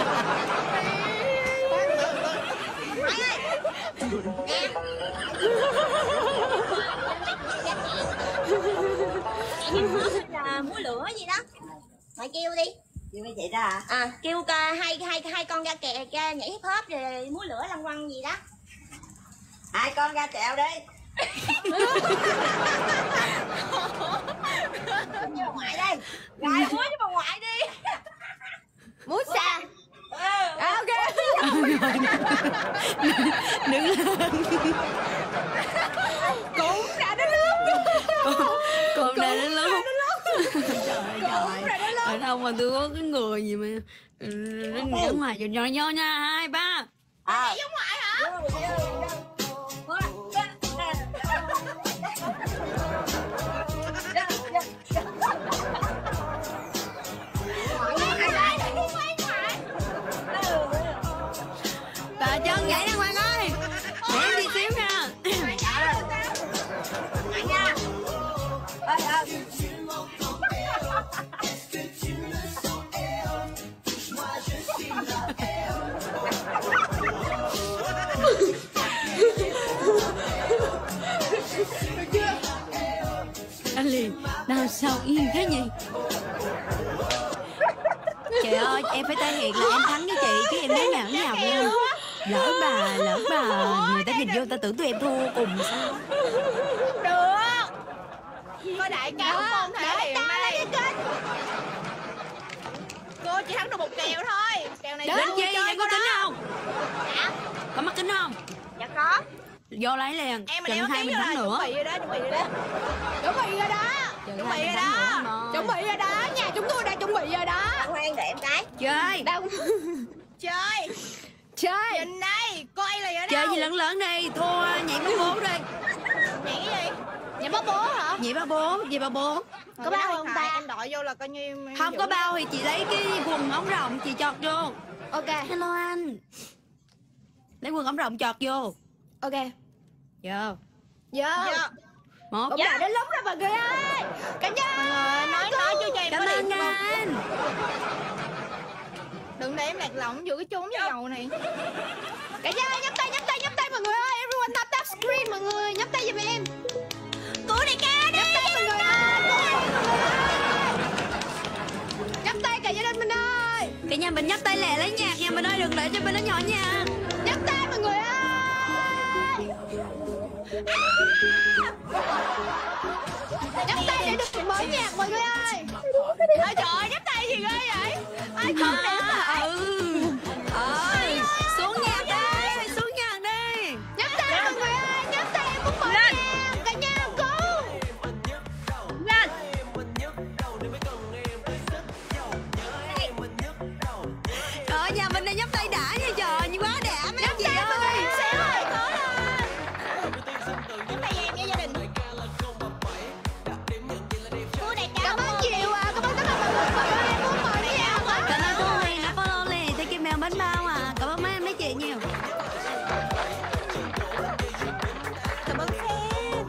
Là múa lửa gì đó. Mày kêu đi. Kêu mấy chị ra hả? Kêu hai con ra kè nhảy hip hop rồi múa lửa lăng quăng gì đó. Hai con ra trèo đi. Cho bà ngoại đây. Rồi múa cho bà ngoại đi. Múa xa. Ok. Đứng lên. Cũng đã đến lúc. Cũng đã đến lúc. Trời ơi. Ở đâu mà tôi có cái người gì mà ở ngoài cho nho nha. 2, 3. Giống ngoại hả? Sao yên thế nhỉ? Trời ơi, em phải thể hiện là em thắng với chị, chứ em nói nhảm nhảm nha. Lỡ bà người ta nhìn vô ta tưởng tụi em thua cùng sao? Được. Coi đại ca của con thể hiện đây. Cô chỉ thắng được một kèo thôi. Kèo này Linh Chi, em có tính không? Dạ. Có mắt kính không? Dạ có. Vô lấy liền. Em mà chừng đeo 2 tiếng mình vô thắng là nữa. chuẩn bị rồi đó. Chuẩn bị rồi đó. Chuẩn bị rồi đó. Nhà chúng tôi đã chuẩn bị rồi đó. Khoan để em cái. Chơi. Chơi. Nhìn đây, coi là ở đâu? Chơi gì lớn đi, thua nhảy bá bố đi. Nhảy cái gì? Nhảy bá bố hả? Nhảy bá bố. Có bao không ta? Em đội vô là coi như em Không có bao thì chị lấy cái quần ống rộng chị chọt vô. Ok. Hello anh. Lấy quần ống rộng chọt vô. Ok. Vô. Một. Dạ đến lúc rồi mọi người ơi. Cả nhà. Nói chứ cho em Cảm có ơn điện anh. Đừng để em lạc lõng giữa cái chốn với dầu này. Cả nhà nhấp tay mọi người ơi. Everyone tap screen mọi người, nhấp tay giùm em. Cứu đại ca đi. Nhấp tay mọi người ơi. Nhấp tay cả gia đình mình ơi. Cả nhà mình nhấp tay lẹ lấy nhạc nha mình ơi, đừng để cho bên nó nhỏ nha. Nhấp tay mọi người ơi. Nhấp tay để được mở nhạc mọi người ơi. Ôi trời ơi, nhấp tay gì ghê vậy? Ai không nè. Xuống nhạc đi, xuống nhạc đi. Nhấp tay mọi người ơi, nhấp tay em muốn mở nhạc. Cả nhà cứu. Lên. Trời, nhà mình này nhấp tay đã nha trời, như quá đã mấy chị ơi. Nhấp tay em nha gia đình. Cứu đại ca. Cảm ơn nhiều à, cảm ơn tất cả mọi người. Mọi người em muốn mở nhạc quá. Cảm ơn cô Huyền đã follow liền, thấy cái mèo bánh bao à. Cảm ơn mấy em mấy chị nhiều. Cảm ơn fan.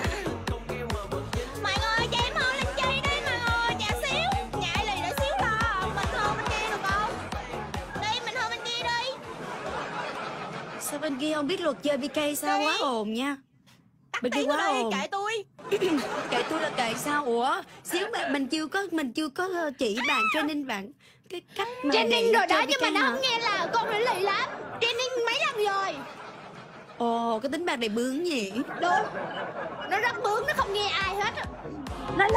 Mọi người cho em hôn Linh Chi đi mọi người. Dạ xíu. Nhại lì để xíu lo. Mình hôn bên kia được không? Đi mình hôn bên kia đi. Sao bên kia không biết luật chơi BK sao quá ồn nha. Bên kia quá ồn. Kệ tôi. Kệ tôi là kệ sao? Ủa xíu mà mình chưa có chỉ bạn training bạn cái cách mà Training rồi đó, chơi nhưng mà BK nó hả? không nghe là con phải lì lắm. Training mấy lần rồi. Ồ cái tính bạn này bướng nhỉ. Đúng. Nó rất bướng, nó không nghe ai hết. Lên.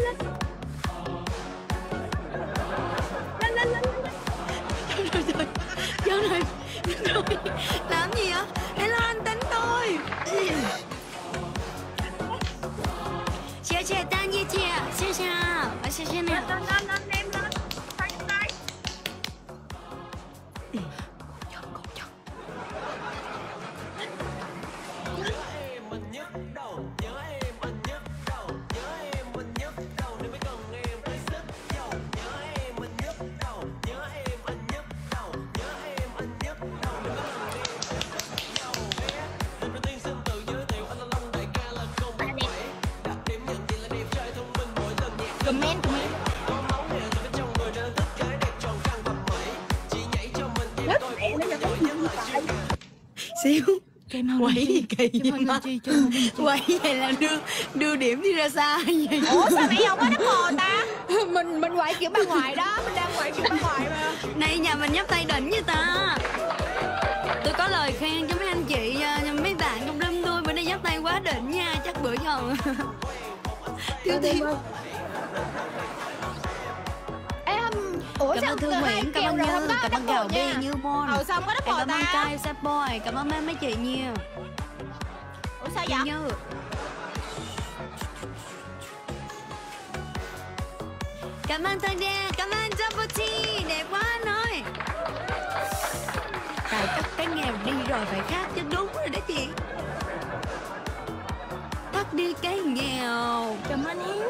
Rồi. Làm gì vậy? Hello anh tính tôi. Chia tan như chia. Chia nè. Em lên. Tay. Comment. Xíu quay gì kỳ vậy mà quay vậy là đưa điểm đi ra xa vậy. Ủa sao nãy không có đắp bò ta? Mình quậy kiểu bà ngoại đó. Mình đang quậy kiểu bà ngoại mà. Này nhà mình nhấp tay đỉnh như ta. Tôi có lời khen cho mấy anh chị mấy bạn trong room tôi bữa nay nhấp tay quá đỉnh nha. Chắc bữa giờ thiếu thêm. Ủa Cảm ơn Thương Nguyễn, cảm ơn Như, cảm ơn Gạo Bi, Như Mon. Sao không có đắp bò Cảm ơn ta? Cai, Sad Boy, cảm ơn mấy chị nhiều. Ủa sao vậy? Như. Cảm ơn Thanh Đe, cảm ơn Double T, đẹp quá anh ơi. Tài tắt cái nghèo đi rồi phải khác cho đúng rồi đó chị. Tắt đi cái nghèo. Cảm ơn Hiếu.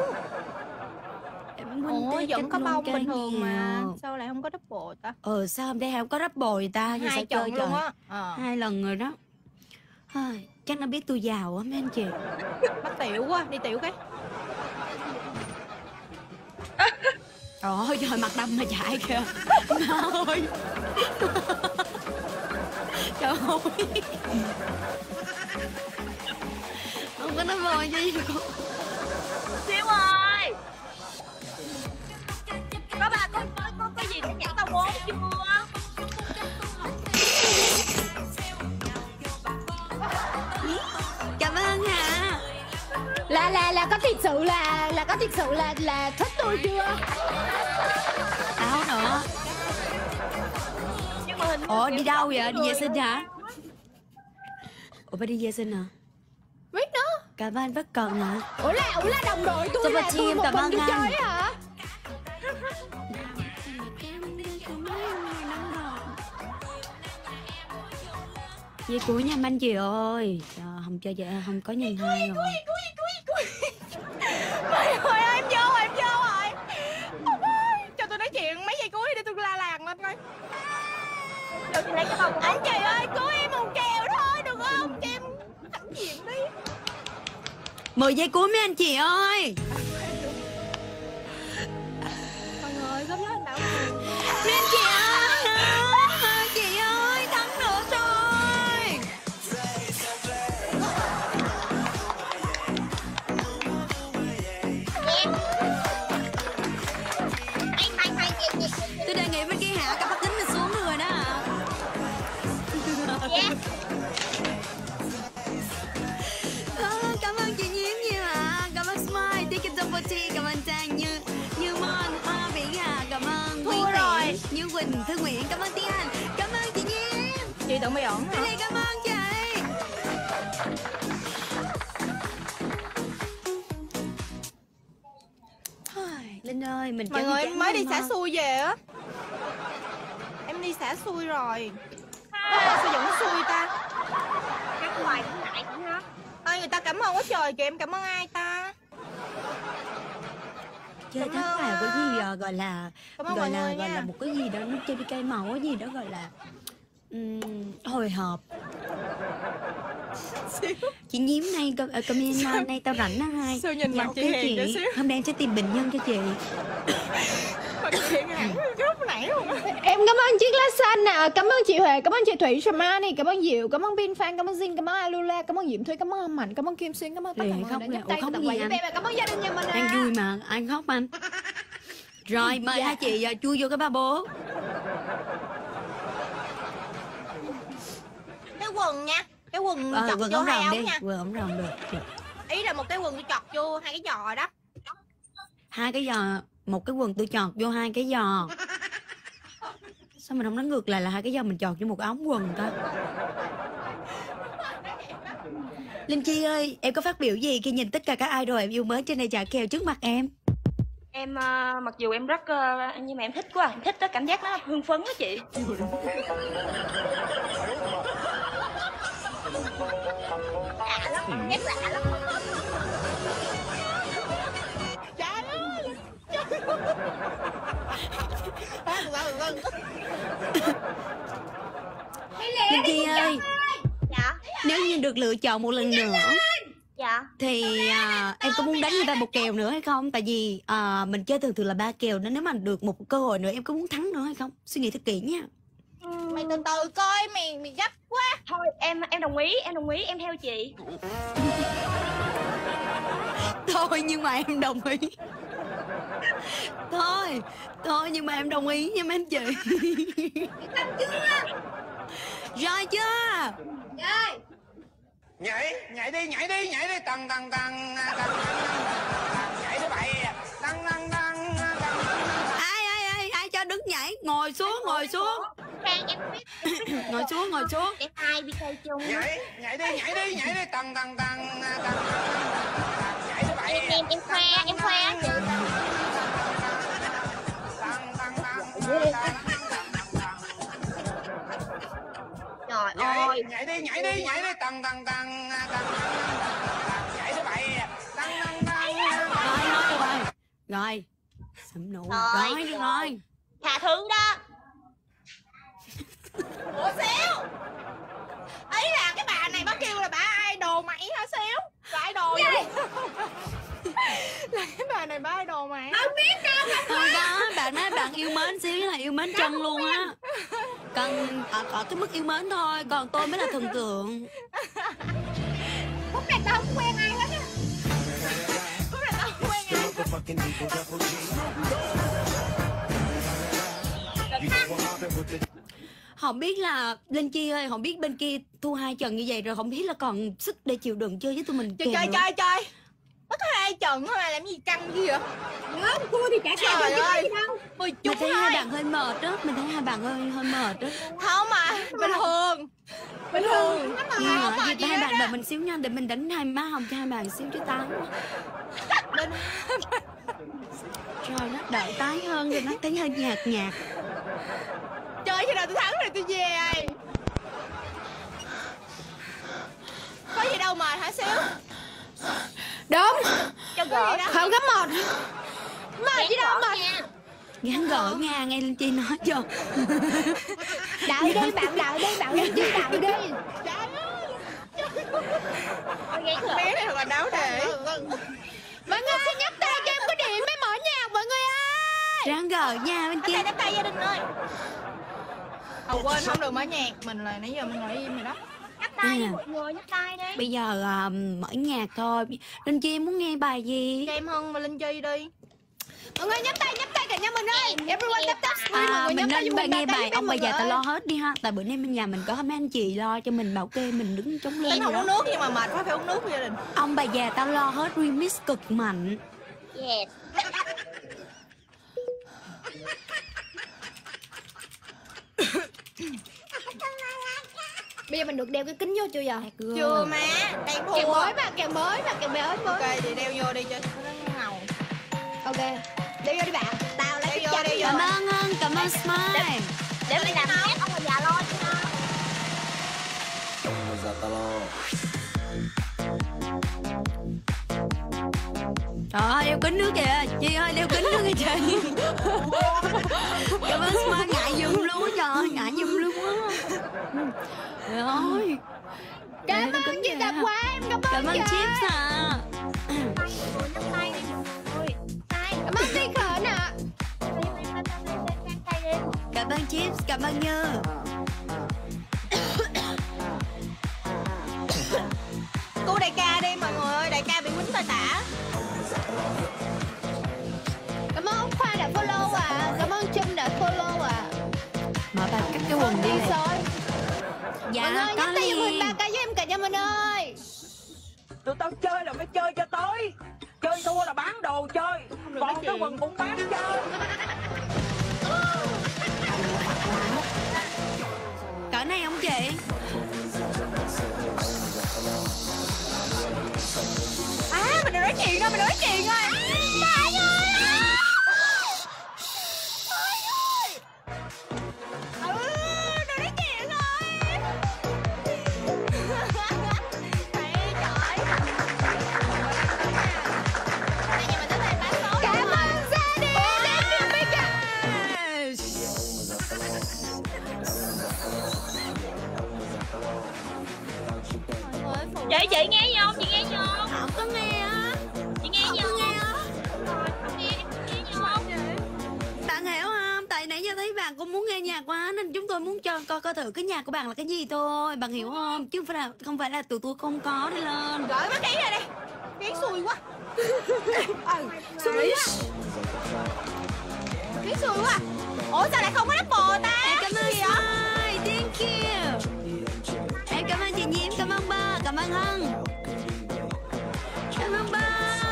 Ủa vẫn có bông bình thường mà sao lại không có double ta? Sao hôm nay không có double ta? Thì Hai sao chơi trận luôn trời? á. 2 lần rồi đó. Chắc nó biết tôi giàu á mấy anh chị. Bắt tiểu quá, đi tiểu cái. Trời ơi, mặt đâm mà chạy kìa. Ôi. Trời ơi. Không có double cho gì được. Xíu ơi, là có thiệt sự là thích tôi chưa? Áo nữa. Ủa đi đâu vậy? Đi vệ sinh hả? Ủa bà đi vệ sinh hả? Biết đó. Cảm ơn bất cần hả? Ủa là đồng đội tôi, là tôi một mình tôi chơi hả? Dây cuối nha anh chị ơi. Trời, không chơi vậy không có nhìn hai rồi. Thôi em vô rồi. Cho tôi nói chuyện mấy giây cuối để tôi la làng lên coi. Anh chị ơi, cứu em một kèo thôi được không? Cho em hãnh diện đi. 10 giây cuối mấy anh chị ơi. Mọi người gấp lên nào. Mấy anh chị ơi, chị ơi, thắng nữa rồi. Tôi đề nghị bên kia hạ cặp mắt kính mình xuống người đó hả? Cảm ơn chị Nhiếm nhiều ạ. Cảm ơn Smile, Ticket Property, cảm ơn Trang Như Mon, Hoa Biển Hà, cảm ơn Nguyễn Nguyễn, Như Quỳnh, Thư Nguyễn, cảm ơn Tiên Anh, cảm ơn chị Nhiếm. Chị tưởng mày ổn hả? Cảm ơn chị. Linh ơi, mình mọi người em mới đi xả xui về á. Em đi xả xui rồi. Sao vẫn xui ta? Cắt hoài cũng lại cũng hết. Ơi người ta cảm ơn quá trời kìa, em cảm ơn ai ta? Chơi thắng là cái gì gọi là một cái gì đó, nó chơi cây màu cái gì đó gọi là hồi hộp. Chị Nhiếm này comment này tao rảnh đó hai. Sao nhìn mặt chị hiền cho xíu. Hôm nay em sẽ tìm bệnh nhân cho chị. Em cảm ơn chiếc lá xanh nè, cảm ơn chị Huệ, cảm ơn chị Thủy Samani, cảm ơn Diệu, cảm ơn Bin Phan, cảm ơn Jin, cảm ơn Alula, cảm ơn Diễm Thúy, cảm ơn Hồng Mạnh, cảm ơn Kim Xuyên, cảm ơn tất cả mọi người đã nhấc tay tặng quà giúp em, cảm ơn gia đình nhà mình. Anh vui mà, anh khóc anh. Rồi mời hai chị chui vô cái ba bố. Cái quần nha, cái quần chọt quần vô ống hai rồng ống đi, nha. quần ống rồng được. Ý là một cái quần tôi chọt vô hai cái giò đó. Hai cái giò, một cái quần tôi chọt vô hai cái giò. Sao mình không nói ngược lại là hai cái giò mình chọt vô một ống quần ta? Linh Chi ơi, em có phát biểu gì khi nhìn tất cả các idol em yêu mến trên đây chả kèo trước mặt em? Em mặc dù em rất nhưng mà em thích quá, em thích đó, cảm giác nó hưng phấn đó chị. Lạ lắm, cảm giác lạ lắm. Linh Chi ơi, dạ. Nếu như được lựa chọn một lần nữa dạ thì em có muốn đánh người ta một kèo nữa hay không? Tại vì mình chơi thường là 3 kèo, nên nếu mà được một cơ hội nữa em có muốn thắng nữa hay không? Suy nghĩ thật kỹ nha. Mày từ từ coi, mày gấp quá. Thôi em đồng ý, em theo chị. Thôi nhưng mà em đồng ý. Thôi nhưng mà em đồng ý nha mấy anh chị. Xong chưa? Rồi chưa? Rồi. Nhảy đi, tầng nhảy thứ bảy, tầng ai cho đứng nhảy, ngồi xuống. Khang em biết. Ngồi xuống. Em ai bị cây chung. nhảy đi, tầng nhảy thứ bảy. Em khoe chị. Trời ơi. Nhảy đi, tầng nhảy thứ bảy, Rồi. Sầm nụ. Rồi. Tha thứ đó. Ủa xíu. Ý là cái bà này bác kêu là bà idol mày hả xíu? Bà idol gì? Là cái bà này bà idol mày. Không biết đâu. Thôi đó, bạn nói bạn yêu mến xíu là yêu mến chân luôn á. Cần ở cái mức yêu mến thôi, còn tôi mới là thần tượng. Phút này tao không quen ai hết á. Phút này tao không quen ai. Không biết là Linh Chi ơi, không biết bên kia thua 2 trận như vậy rồi, không biết là còn sức để chịu đựng chơi với tụi mình. Chơi. Mất có 2 trận thôi mà làm gì căng gì vậy? Không, thua thì chả căng gì đâu. Mình thấy hai bạn hơi mệt đó, mình thấy hai bạn hơi mệt đó. Không mà, bình thường. Hai bạn đợi mình xíu nha, để mình đánh hai má hồng cho hai bạn xíu chứ tái. Trời, nó đợi tái hơn rồi nó thấy hơi nhạt. Chơi khi nào tôi thắng rồi tôi về. Có gì đâu mệt hả xíu? Đúng. Cho gỡ. Không có mệt. Mệt gì đâu mệt. Gắn gỡ nha, nghe Linh Chi nói cho. Đợi đi bạn, đợi đi bạn Linh Chi, đợi đi. Bé này thật là đáo để. Mọi người xin nhấp tay cho em có điểm mới mở nhạc mọi người ơi. Gắn gỡ nha Linh Chi. Nhấp tay gia đình ơi. Quên không được mở nhạc, mình là nãy giờ mình ngồi im rồi đó. Nhấp tay đi mọi người, nhấp tay đi. Bây giờ mở nhạc thôi. Linh Chi muốn nghe bài gì? Cho em Hân và Linh Chi đi. Mọi người nhấp tay cả nhà mình ơi. Everyone tap tap screen, mọi người mình nhấp tay nên nghe bài ông bà già ta ơi. lo hết đi ha. Tại bữa nay bên nhà mình có mấy anh chị lo cho mình bảo kê mình đứng chống lên. Linh không uống nước nhưng mà mệt quá phải uống nước gia đình. Ông bà già ta lo hết remix cực mạnh. Yes. Bây giờ mình được đeo cái kính vô chưa giờ? Chưa má, đang thua. Kèo mới mà. Ok thì đeo vô đi cho nó ngầu. Ok, đeo vô đi bạn. Tao lấy Đeo vô, đeo vô. Cảm ơn Hân, cảm ơn Smile. Để mình làm hát ông bà già lo chứ ha. Ông bà già ta lo. Trời ơi, đeo kính nước kìa. Chị ơi, đeo kính nước kìa chị. Cảm ơn Smile, ngại giùm luôn á trời, ngại giùm luôn á. Trời ơi. Cảm ơn chị Tập quá em, Cảm ơn Chips à. Cảm ơn Ti Khởi nè. Cảm ơn Chips, cảm ơn Như. Cứu đại ca đi mọi người ơi, đại ca bị quýnh tay tả. Cảm ơn Khoa đã follow à. Cảm ơn Trâm đã follow à. Mở bài cắt cái quần đi này. Dạ, mọi người nhấp tay giùm mình 3 cây với em cả nhà mình ơi. Tụi tao chơi là phải chơi cho tới. Chơi thua là bán đồ chơi. Còn cái quần cũng bán chơi. Cỡ này không chị? Mình đừng nói chuyện rồi. Bạn ơi. Chị nghe gì không? Chị nghe gì không? Không có nghe á. Chị nghe gì không? Không nghe, nghe gì không? Bạn hiểu không? Tại nãy giờ thấy bạn cũng muốn nghe nhạc quá nên chúng tôi muốn cho coi thử cái nhạc của bạn là cái gì thôi. Bạn hiểu không? Chứ không phải là tụi tôi không có đi lên. Gửi mắt ký ra đây. Ký xui quá. Xui quá. Ký xui quá. Ủa sao lại không có Apple ta? Em cảm ơn Smile, thank you. Em cảm ơn chị Nhiễm, cảm ơn ba, cảm ơn Hân. Cảm ơn ba.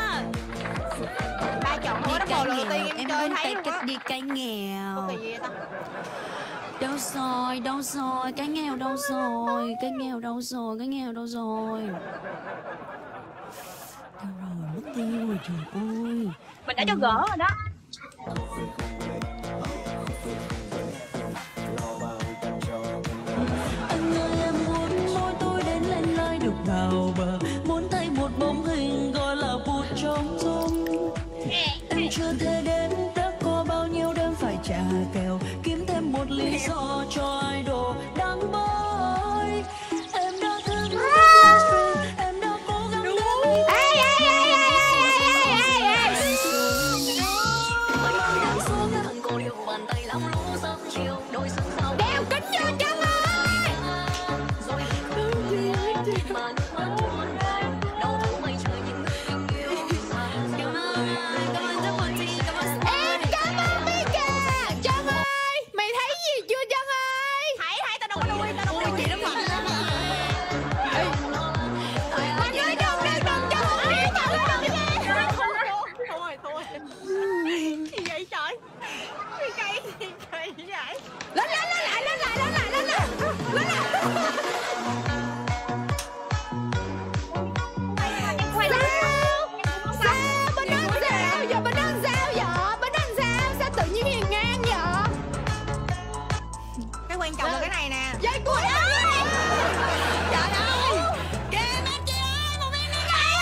Ba chọn mua Apple lần đầu tiên em chơi thấy luôn á. á. Đi cái nghèo. Có gì vậy ta? Đâu rồi, cái nghèo đâu rồi, cái nghèo đâu rồi. Đâu rồi, mất tiêu rồi trời ơi. Mình đã cho gỡ rồi đó. Anh ơi em muốn môi tôi đến lên lời được vào bờ, muốn thấy một bóng hình gọi là một trống rỗng. Em chưa thể đến đã có bao nhiêu đêm phải trả kèo, kiếm thêm một lý do cho idol đáng bói. Em đã thức livestream, em đã cố gắng quan trọng là cái này nè. Dây của ơi. Trời ơi. Kìa mấy chị ơi, một viên đi đây.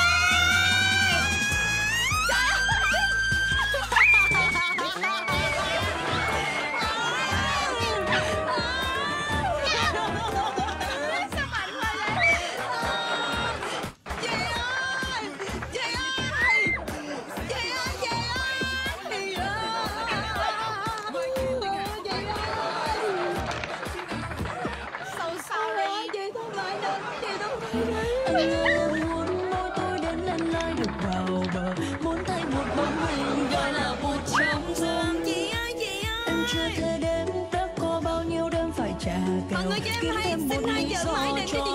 Mọi người cho em xin 2 giờ mãi đến cho chị